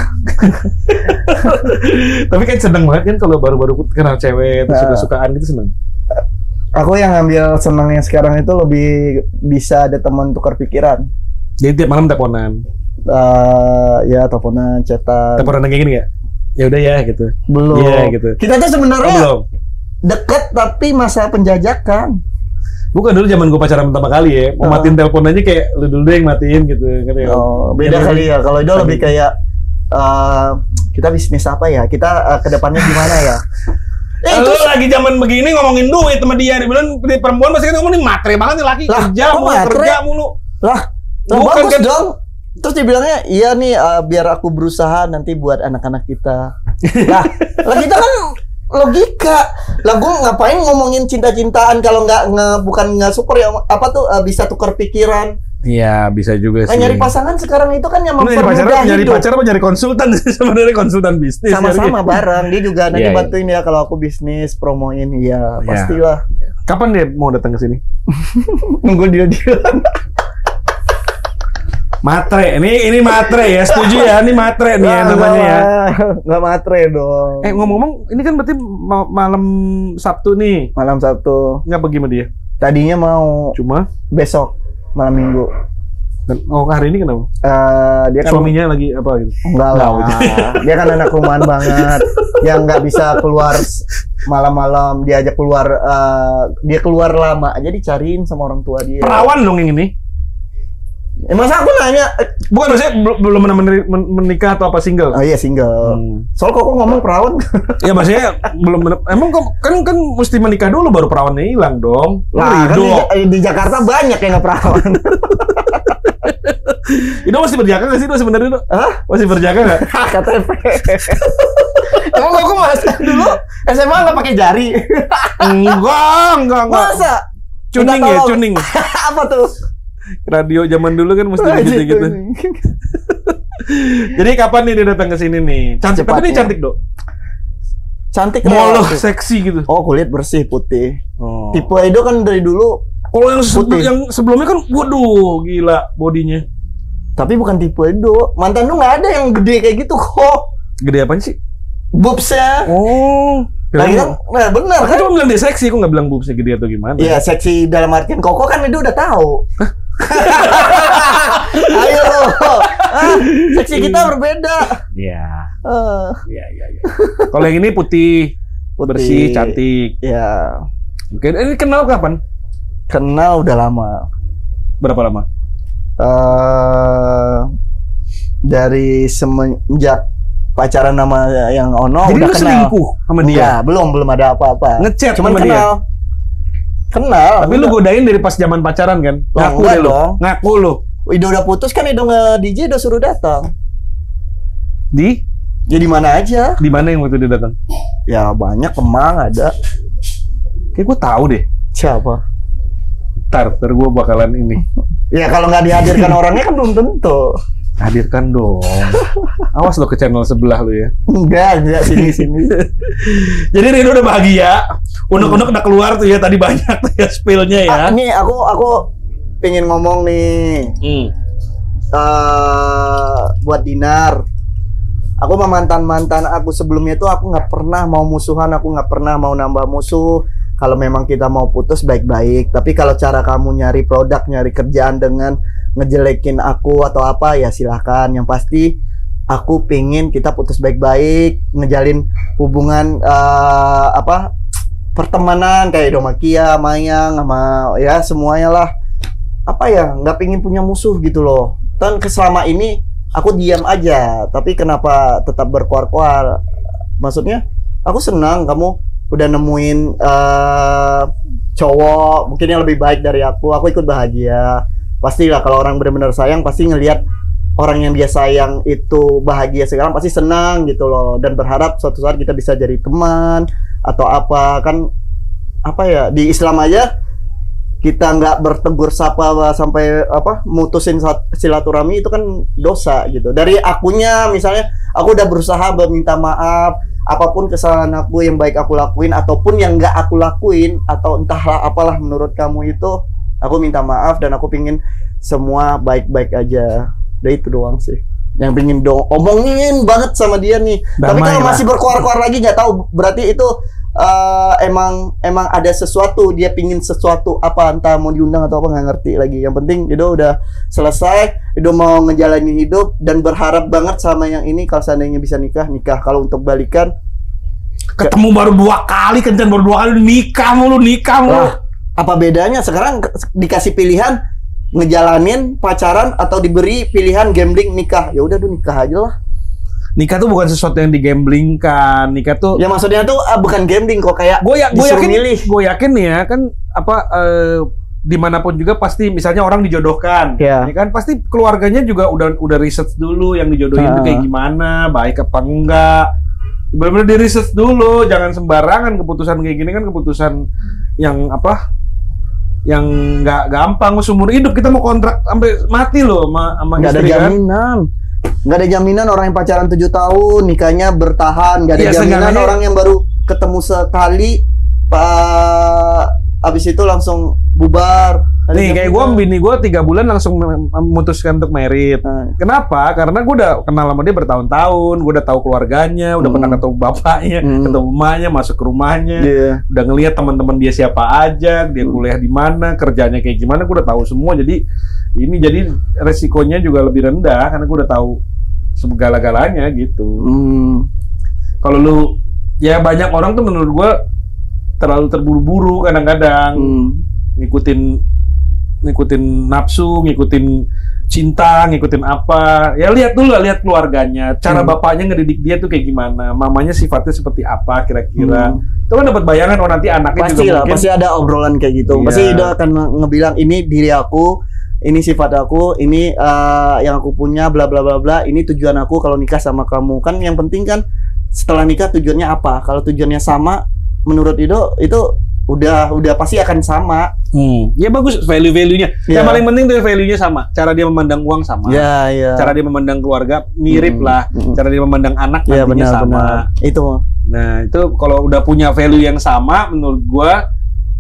Tapi kan seneng banget kan kalau baru-baru kenal cewek terus Nah. suka-sukaan gitu seneng. Aku yang ngambil senangnya sekarang itu lebih bisa ada teman tukar pikiran. Jadi tiap malam teleponan. Eh ya teleponan, chatan. Teleponan kayak gini nggak? Ya udah ya gitu. Belum. Iya gitu. Kita tuh Oh, sebenarnya belum. deket tapi masa penjajakan. Bukan dulu zaman gue pacaran pertama kali ya. Mau Oh. matiin telepon aja kayak lu dulu deh yang matiin gitu. Gitu ya. Oh, beda Yang kali lebih- ya. Kalau itu Lagi. lebih kayak eh kita bisnis apa ya? Kita eh, ke depannya gimana ya? Eh, Eh, itu lu lagi zaman begini ngomongin duit sama dia. Dia bilang di perempuan pasti kan ngomong nih matre banget nih laki Lah, kerja kok mulu matre? kerja mulu. lah, lah Bukan bagus kan- dong. Terus dibilangnya, iya nih eh, biar aku berusaha nanti buat anak-anak kita. Lah, lah kita kan logika. Lah gue ngapain ngomongin cinta-cintaan kalau nggak nge, bukan nggak super ya apa tuh eh, bisa tukar pikiran. Iya bisa juga Nah, nyari pasangan sekarang itu kan yang Lu nyari pacar mempermudah nyari hidup. pacar apa nyari konsultan sebenarnya konsultan bisnis Sama-sama bareng. Dia juga nanti Iya, iya. bantuin ya kalau aku bisnis promoin. Iya, Iya. pastilah. Kapan dia mau datang ke sini? Nunggu dia dia. Matre, ini ini matre ya, setuju ya, ini matre nih ya namanya ya. Nggak matre dong. Eh ngomong-ngomong, ini kan berarti ma- malam Sabtu nih, Malam Sabtu. nggak pergi sama dia? Tadinya mau Cuma, besok malam Minggu. dan, oh hari ini kenapa? Eh dia kan Suaminya lagi apa gitu? enggak lah. Nggak, Dia kan anak rumahan banget. Yang nggak bisa keluar s- malam-malam, diajak keluar eh, dia keluar lama aja dicariin sama orang tua dia. Perawan dong yang ini? Eh, masa aku nanya? eh, Bukan maksudnya bel- belum pernah meni- men- menikah atau apa single? Oh iya single. Hmm. Soal kok kok ngomong perawan. Ya maksudnya belum bener- emang kok- kan kan mesti menikah dulu baru perawannya hilang dong. Lu Nah, kan di, Rido. di Jakarta banyak yang nggak perawan. Itu masih berjaga nggak sih itu sebenarnya itu? Hah? Masih berjaga nggak? K T P. Emang kok mas dulu S M A nggak pakai jari? Enggak, enggak, enggak. Masa? Cuning Minta ya, tolong. cuning. Apa tuh? Radio zaman dulu kan mesti begitu-gitu. Jadi kapan nih dia datang ke sini nih? Cantik, tapi dia Cepatnya. cantik dok. Cantik Moloh, relatif. seksi gitu. Oh kulit bersih putih. Oh. Tipe Edo kan dari dulu Kalau yang sebelum, Putih. yang sebelumnya kan, waduh, gila bodinya. Tapi bukan tipe Edo. Mantan lu nggak ada yang gede kayak gitu kok. Gede apaan sih? Boobsnya. Oh. Nah, kan, nah benar Aku kan? cuma bilang dia seksi, aku nggak bilang boobsnya gede atau gimana. Iya, seksi dalam artian koko kan Edo udah tahu. Ayo lo. Ah, seksi kita berbeda. Iya. Eh, Iya, iya, iya. Kalau yang ini putih, Putih. bersih, cantik. ya, Oke, ini kenal kapan? kenal udah lama. Berapa lama? Eh dari semenjak pacaran sama yang Ono Jadi udah lu kenal. selingkuh sama dia? Enggak, belum belum ada apa-apa. Ngechat Cuman sama dia? kenal. Kenal. Tapi lu godain dari pas zaman pacaran kan? Oh, Ngaku enggak deh lu. dong. Ngaku lu. Ido udah putus kan, Ido nge-D J udah suruh datang. Di? Ya di mana aja? Di mana yang waktu dia datang? Ya banyak, Kemang ada. Kayak gue tahu deh. Siapa? Ntar, ntar gue bakalan ini. Ya kalau nggak dihadirkan orangnya kan belum tentu. Hadirkan dong. Awas lo ke channel sebelah lu ya. Enggak, enggak sini sini. Jadi Rido udah bahagia. Unek-unek udah keluar tuh ya, tadi banyak tuh ya spillnya ya. Ah, nih aku aku pengen ngomong nih. Hmm. eh buat Dinar. Aku sama mantan-mantan aku sebelumnya itu aku nggak pernah mau musuhan, aku nggak pernah mau nambah musuh. Kalau memang kita mau putus baik-baik, tapi kalau cara kamu nyari produk, nyari kerjaan dengan ngejelekin aku atau apa ya silahkan. Yang pasti aku pengen kita putus baik-baik, ngejalin hubungan eh, apa pertemanan kayak Domakia, Mayang, sama ya semuanya lah. Apa ya, nggak pengen punya musuh gitu loh. Dan selama ini aku diam aja, tapi kenapa tetap berkuar-kuar? Maksudnya aku senang kamu udah nemuin uh, cowok mungkin yang lebih baik dari aku. Aku ikut bahagia. Pastilah kalau orang benar-benar sayang pasti ngelihat orang yang dia sayang itu bahagia sekarang, pasti senang gitu loh, dan berharap suatu saat kita bisa jadi teman atau apa. Kan apa ya, di Islam aja kita nggak bertegur sapa sampai apa mutusin silaturahmi itu kan dosa gitu. Dari akunya misalnya aku udah berusaha meminta maaf, apapun kesalahan aku yang baik aku lakuin ataupun yang nggak aku lakuin atau entahlah apalah menurut kamu itu, aku minta maaf dan aku pingin semua baik-baik aja. Udah itu doang sih yang pingin do omongin banget sama dia nih. Tapi Damai kalau lah. masih berkoar-koar lagi nggak tahu, berarti itu uh, emang emang ada sesuatu, dia pingin sesuatu apa, entah mau diundang atau apa nggak ngerti lagi. Yang penting itu udah selesai, itu mau ngejalanin hidup dan berharap banget sama yang ini kalau seandainya bisa nikah nikah. Kalau untuk balikan Ketemu baru dua kali, kencan baru dua kali, nikah mulu, nikah mulu. Wah, apa bedanya sekarang ke- dikasih pilihan ngejalanin pacaran atau diberi pilihan gambling nikah? Ya udah tuh nikah aja lah. Nikah tuh bukan sesuatu yang digamblingkan. Nikah tuh Ya maksudnya tuh ah, bukan gambling kok, kayak gue ya, gue disuruh yakin, milih. gue yakin nih ya kan apa eh, dimanapun juga pasti misalnya orang dijodohkan, Ya. ya kan pasti keluarganya juga udah udah research dulu yang dijodohin itu Ah. kayak gimana, baik apa enggak. Benar-benar di research dulu, jangan sembarangan keputusan kayak gini kan keputusan yang apa? Yang nggak gampang, seumur hidup kita mau kontrak sampai mati loh sama sama Nggak ada istri kan. jaminan. Nggak ada jaminan orang yang pacaran tujuh tahun nikahnya bertahan. Nggak ada Iya, jaminan seenggaknya- orang yang baru ketemu sekali pak abis itu langsung bubar. Nggak ada Nih kayak gue, jaminan. bini gue tiga bulan langsung memutuskan untuk merit. Nah, Kenapa? Karena gue udah kenal sama dia bertahun-tahun, gue udah tahu keluarganya, udah Hmm. pernah ketemu bapaknya, Hmm. ketemu emaknya, masuk ke rumahnya, iya. udah ngelihat teman-teman dia siapa aja, dia kuliah di mana, kerjanya kayak gimana, gue udah tahu semua. Jadi ini jadi resikonya juga lebih rendah karena gue udah tahu segala-galanya gitu. Hmm. Kalau lu, ya banyak orang tuh menurut gue terlalu terburu-buru kadang-kadang, Hmm. ngikutin ngikutin nafsu, ngikutin cinta, ngikutin apa. Ya lihat dulu lah, lihat keluarganya, cara Hmm. bapaknya ngedidik dia tuh kayak gimana, mamanya sifatnya seperti apa kira-kira. Hmm. Itu kan dapat bayangan, oh nanti anaknya Pasti juga lah, mungkin. pasti ada obrolan kayak gitu. Iya. Pasti dia akan nge- ngebilang ini diri aku, ini sifat aku, ini eh, yang aku punya, bla bla bla bla. Ini tujuan aku kalau nikah sama kamu. Kan yang penting kan setelah nikah tujuannya apa? Kalau tujuannya sama, menurut Ido itu udah udah pasti akan sama. Hmm. Ya bagus value-value-nya. Iya. Yang paling penting tuh value-nya sama. Cara dia memandang uang sama. Ya ya. Cara dia memandang keluarga mirip Hmm. lah. Hmm. Cara dia memandang anak Ya nantinya benar sama. benar. Itu. Nah, itu kalau udah punya value yang sama menurut gua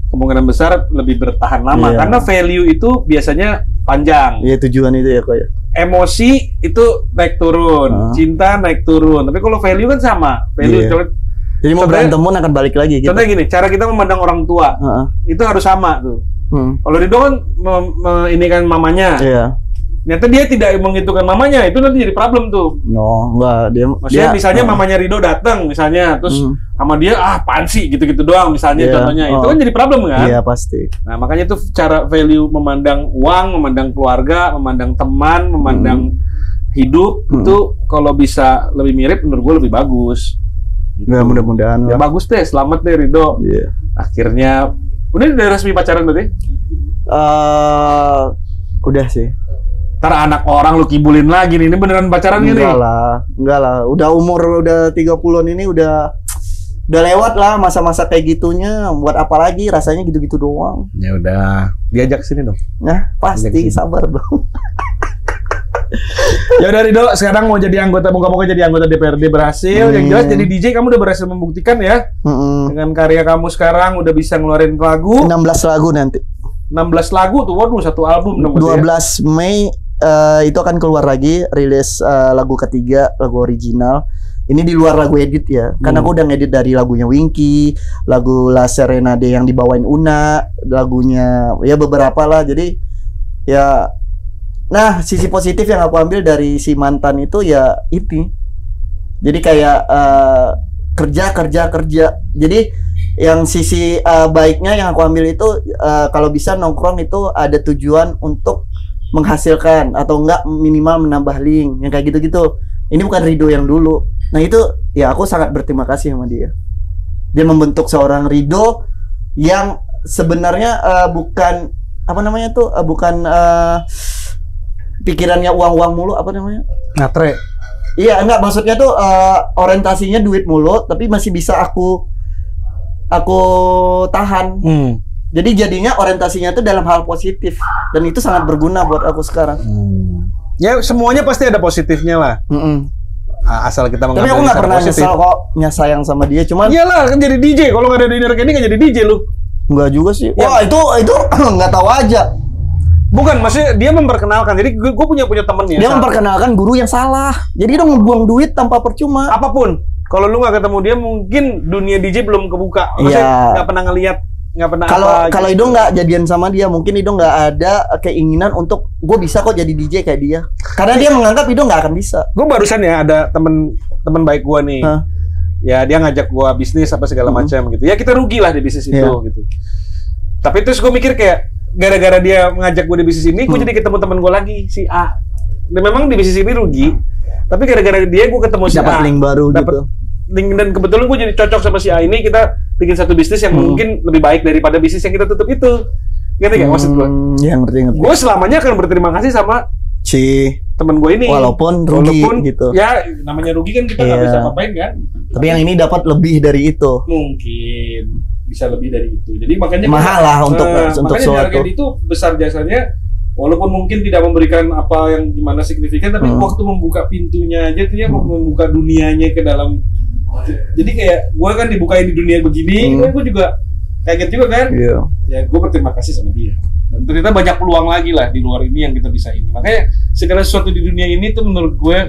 kemungkinan besar lebih bertahan lama. Iya. Karena value itu biasanya panjang. Iya, tujuan itu ya kok ya. Emosi itu naik turun, Ah. cinta naik turun. Tapi kalau value kan sama. Value Iya. contoh- Jadi mau Contohnya- berantem pun akan balik lagi gitu. contohnya gini, cara kita memandang orang tua Heeh. itu harus sama tuh. Hmm. Kalau Rido kan me- me- ini kan mamanya, Iya. ternyata dia tidak menghitungkan mamanya, itu nanti jadi problem tuh. No, enggak dia. Maksudnya dia, misalnya oh. mamanya Rido datang misalnya, terus Hmm. sama dia ah pansi gitu-gitu doang misalnya Iya. contohnya, itu Oh. kan jadi problem kan? Iya pasti. Nah makanya itu cara value memandang uang, memandang keluarga, memandang teman, memandang hidup Hmm. itu kalau bisa lebih mirip menurut gue lebih bagus. Gitu. Ya mudah-mudahan Ya lah. bagus deh, selamat deh Rido. Iya. Akhirnya udah udah resmi pacaran berarti? Eh, udah sih. Ntar anak orang lu kibulin lagi nih, ini beneran pacaran gini? Enggak lah, enggak lah. Udah umur udah tiga puluhan ini udah udah lewat lah masa-masa kayak gitunya. Buat apa lagi rasanya gitu-gitu doang. Ya udah, diajak sini dong. Nah, pasti Jadi- sabar dong. Ya udah Rido, sekarang mau jadi anggota, moga-moga jadi anggota D P R D berhasil. Hmm. Yang jelas jadi D J kamu udah berhasil membuktikan ya. Mm-mm. Dengan karya kamu sekarang udah bisa ngeluarin lagu. enam belas lagu nanti. enam belas lagu tuh, waduh satu album dong. dua berarti ya. belas Mei eh, itu akan keluar lagi rilis eh, lagu ketiga, lagu original. Ini di luar lagu edit ya. Karena Hmm. aku udah ngedit dari lagunya Winky, lagu La Serenade yang dibawain Una, lagunya ya beberapa lah. Jadi ya nah, sisi positif yang aku ambil dari si mantan itu ya itu. Jadi kayak eh, kerja kerja kerja. Jadi yang sisi eh, baiknya yang aku ambil itu eh, kalau bisa nongkrong itu ada tujuan untuk menghasilkan atau enggak minimal menambah link yang kayak gitu-gitu. Ini bukan Rido yang dulu. Nah itu ya aku sangat berterima kasih sama dia. Dia membentuk seorang Rido yang sebenarnya eh, bukan apa namanya tuh eh, bukan eh, pikirannya uang-uang mulu, apa namanya? Ngatre. Iya, enggak, maksudnya tuh eh, orientasinya duit mulu, tapi masih bisa aku aku tahan. Hmm. Jadi jadinya orientasinya tuh dalam hal positif dan itu sangat berguna buat aku sekarang. Ya semuanya pasti ada positifnya lah. Mm-mm. Asal kita Tapi mengambil aku nggak secara pernah positif. nyesal kok, nyasayang sama dia. Cuman Iyalah kan jadi D J. Kalau nggak ada dinner kayak ini nggak jadi D J lu. nggak juga sih. Ya. Wah itu itu nggak tahu aja. Bukan, maksudnya dia memperkenalkan. Jadi gue, gue punya punya temen ya. Dia Sa- memperkenalkan guru yang salah. Jadi dia ngebuang duit tanpa percuma. apapun. Kalau lu nggak ketemu dia, mungkin dunia D J belum kebuka. Maksudnya Iya. nggak pernah ngelihat, nggak pernah. Kalau apa kalau gitu. Ido nggak jadian sama dia, mungkin Ido nggak ada keinginan untuk gue bisa kok jadi D J kayak dia. Karena dia menganggap Ido nggak akan bisa. Gue barusan ya ada temen temen baik gue nih. Hah? Ya dia ngajak gue bisnis apa segala Hmm. macam gitu. Ya kita rugi lah di bisnis itu Iya. gitu. Tapi terus gue mikir kayak gara-gara dia ngajak gue di bisnis ini, gue Hmm. jadi ketemu temen gue lagi si A. Dan memang di bisnis ini rugi. Tapi gara-gara dia gue ketemu si Dapat A. link baru Dapet gitu. link, dan kebetulan gue jadi cocok sama si A ini, kita bikin satu bisnis yang Hmm. mungkin lebih baik daripada bisnis yang kita tutup itu. Ngerti gak maksud gue? Hmm, ya ngerti ngerti. Gue selamanya akan berterima kasih sama Si temen gue ini. walaupun rugi Walaupun gitu. ya namanya rugi kan kita nggak Iya. bisa ngapain kan. Tapi yang ini dapat lebih dari itu. Mungkin bisa lebih dari itu. Jadi makanya Mahal lah untuk Nah, untuk makanya suatu. Jargon itu besar jasanya, walaupun mungkin tidak memberikan apa yang gimana signifikan, tapi Hmm. waktu membuka pintunya aja dia mau membuka dunianya ke dalam. Jadi kayak gue kan dibukain di dunia begini, Hmm. gue juga kaget juga kan. Iya. Ya gue berterima kasih sama dia. Dan ternyata banyak peluang lagi lah di luar ini yang kita bisa ini. Makanya segala sesuatu di dunia ini tuh menurut gue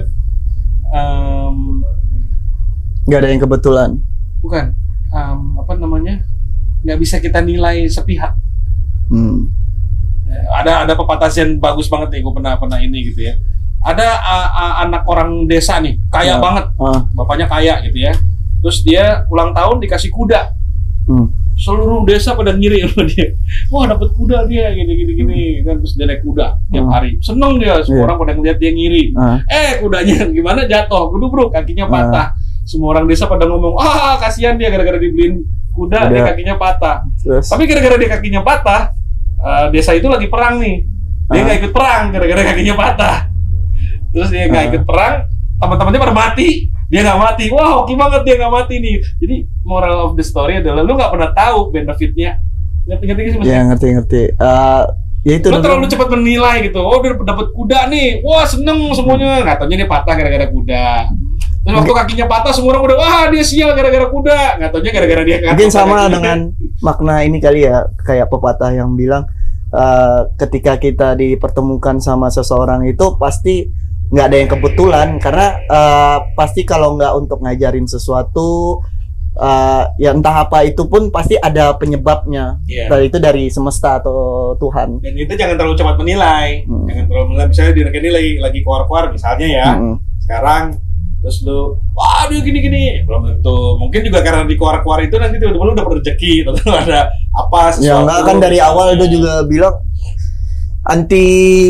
em, Nggak ada yang kebetulan. bukan em, apa namanya, nggak bisa kita nilai sepihak. Hmm. ada ada pepatah yang bagus banget nih, gue pernah pernah ini gitu ya. Ada uh, uh, anak orang desa nih, kaya Ya. banget, Ah. bapaknya kaya gitu ya. Terus dia ulang tahun dikasih kuda, Hmm. seluruh desa pada ngiri sama dia. Wah dapat kuda dia, gini gini gini. Kan terus dia naik kuda tiap Hmm. hari, seneng dia. Semua Iya. orang pada ngeliat dia ngiri. Ah. Eh kudanya gimana jatuh, kudu kakinya patah. Semua orang desa pada ngomong, ah kasihan dia gara-gara dibeliin kuda, Kuda. dia kakinya patah. Terus. Tapi gara-gara dia kakinya patah, eh, desa itu lagi perang nih. Dia Ah. nggak ikut perang gara-gara kakinya patah. Terus dia nggak Ah. ikut perang, teman-temannya pada mati. Dia nggak mati. Wah, hoki banget dia nggak mati nih. Jadi moral of the story adalah lu nggak pernah tahu benefitnya. Ngerti-ngerti sih maksudnya? Ya ngerti ngerti. Eh, ya itu. Lu dong. terlalu cepat menilai gitu. Oh, dia dapat kuda nih. Wah, seneng semuanya. Nggak taunya dia patah gara-gara kuda. Terus waktu kakinya patah, semua orang udah, wah dia sial gara-gara kuda. Nggak taunya gara-gara dia nggak Mungkin tahu sama kakinya. dengan makna ini kali ya, kayak pepatah yang bilang uh, ketika kita dipertemukan sama seseorang itu pasti nggak ada yang kebetulan, karena uh, pasti kalau nggak untuk ngajarin sesuatu, uh, ya entah apa itu pun pasti ada penyebabnya. Yeah. Dan itu dari semesta atau Tuhan. Dan itu jangan terlalu cepat menilai, hmm. jangan terlalu menilai. Misalnya di rekening lagi lagi keluar-keluar misalnya ya, hmm. sekarang terus lu, wah dia gini-gini, belum tentu. Mungkin juga karena di keluar-keluar itu nanti tiba-tiba lu udah rezeki, atau ada apa sesuatu. Ya enggak, kan dari awal itu juga bilang anti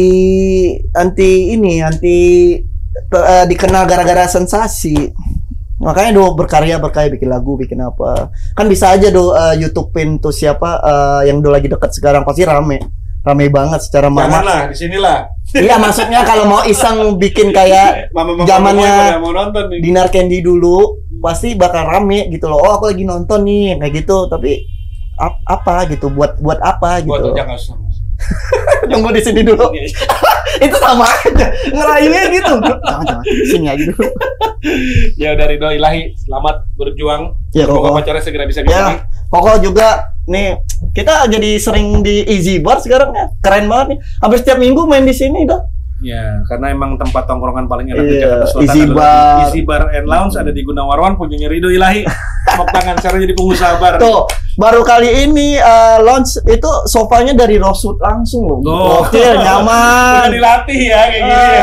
anti ini anti uh, dikenal gara-gara sensasi, makanya do berkarya berkarya bikin lagu bikin apa, kan bisa aja do uh, YouTube-in tuh siapa uh, yang do lagi deket sekarang pasti rame rame banget secara mama. Janganlah di sinilah. Iya maksudnya kalau mau iseng bikin kayak zamannya Dinar Candy dulu pasti bakal rame gitu loh. Oh aku lagi nonton nih kayak gitu, tapi ap apa gitu buat buat apa gitu. Buat jangan sama. Nunggu di sini dulu. Itu sama aja ngerayunya gitu. Jangan jangan sini aja dulu. Ya udah Ridho Ilahi, selamat berjuang. Ya, semoga pacarnya segera bisa bisa. Ya, Koko juga nih kita jadi sering di Easy Bar sekarang ya. Keren banget nih. Hampir setiap minggu main di sini dah. Ya, karena emang tempat tongkrongan paling enak yeah, di Jakarta Selatan. Easy Bar. Easy Bar and Lounge ada di Gunawarman, punyanya Ridho Ilahi. Tepuk tangan sekarang jadi pengusaha bar. Tuh, baru kali ini uh, launch itu sofanya dari Rosewood langsung loh. Oh. Oke, nyaman. Udah dilatih ya kayak gini ya.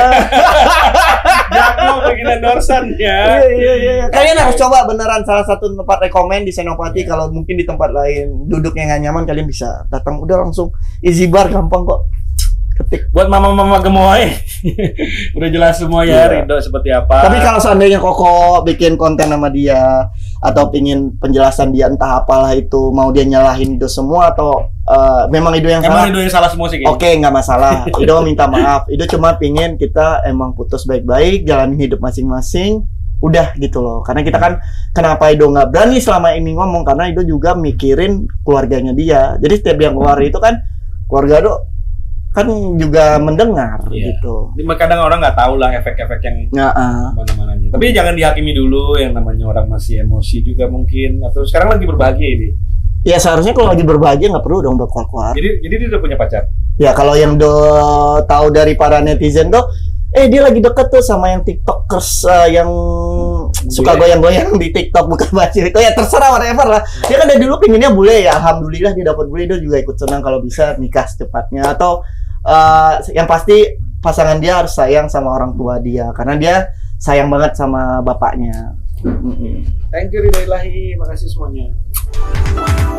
Jago bikin endorsan ya. Iya iya iya. Kalian harus coba beneran salah satu tempat rekomend di Senopati. Yeah. Kalau mungkin di tempat lain duduknya nggak nyaman, kalian bisa datang udah langsung Easy Bar, gampang kok. Ketik. Buat mama-mama gemoy. Udah jelas semua ya, yeah. Ridho seperti apa. Tapi kalau seandainya Koko bikin konten sama dia atau pingin penjelasan dia entah apalah itu, mau dia nyalahin itu semua atau uh, memang itu yang emang salah. Emang itu yang salah semua sih. Oke, okay, nggak masalah. Ido minta maaf. Ido cuma pingin kita emang putus baik-baik, jalanin hidup masing-masing. Udah gitu loh. Karena kita kan kenapa Ido nggak berani selama ini ngomong, karena Ido juga mikirin keluarganya dia. Jadi setiap yang keluar itu kan keluarga Ido kan juga mendengar, iya. Gitu. Kadang orang nggak tahu lah efek-efek yang ya, uh. mana-mananya. Tapi jangan dihakimi dulu, yang namanya orang masih emosi juga mungkin. Atau sekarang lagi berbahagia ini. Ya seharusnya kalau lagi berbahagia nggak perlu dong berkuar-kuar. Jadi jadi dia udah punya pacar. Ya kalau yang do tahu dari para netizen tuh, eh dia lagi deket tuh sama yang tiktokers uh, yang suka goyang-goyang di TikTok bukan baju itu, ya terserah whatever lah. Dia kan dari dulu pinginnya bule ya, alhamdulillah dia dapat bule. Dia juga ikut senang kalau bisa nikah secepatnya, atau uh, yang pasti pasangan dia harus sayang sama orang tua dia karena dia sayang banget sama bapaknya. Mm-hmm. Thank you Ridho Ilahi, makasih semuanya.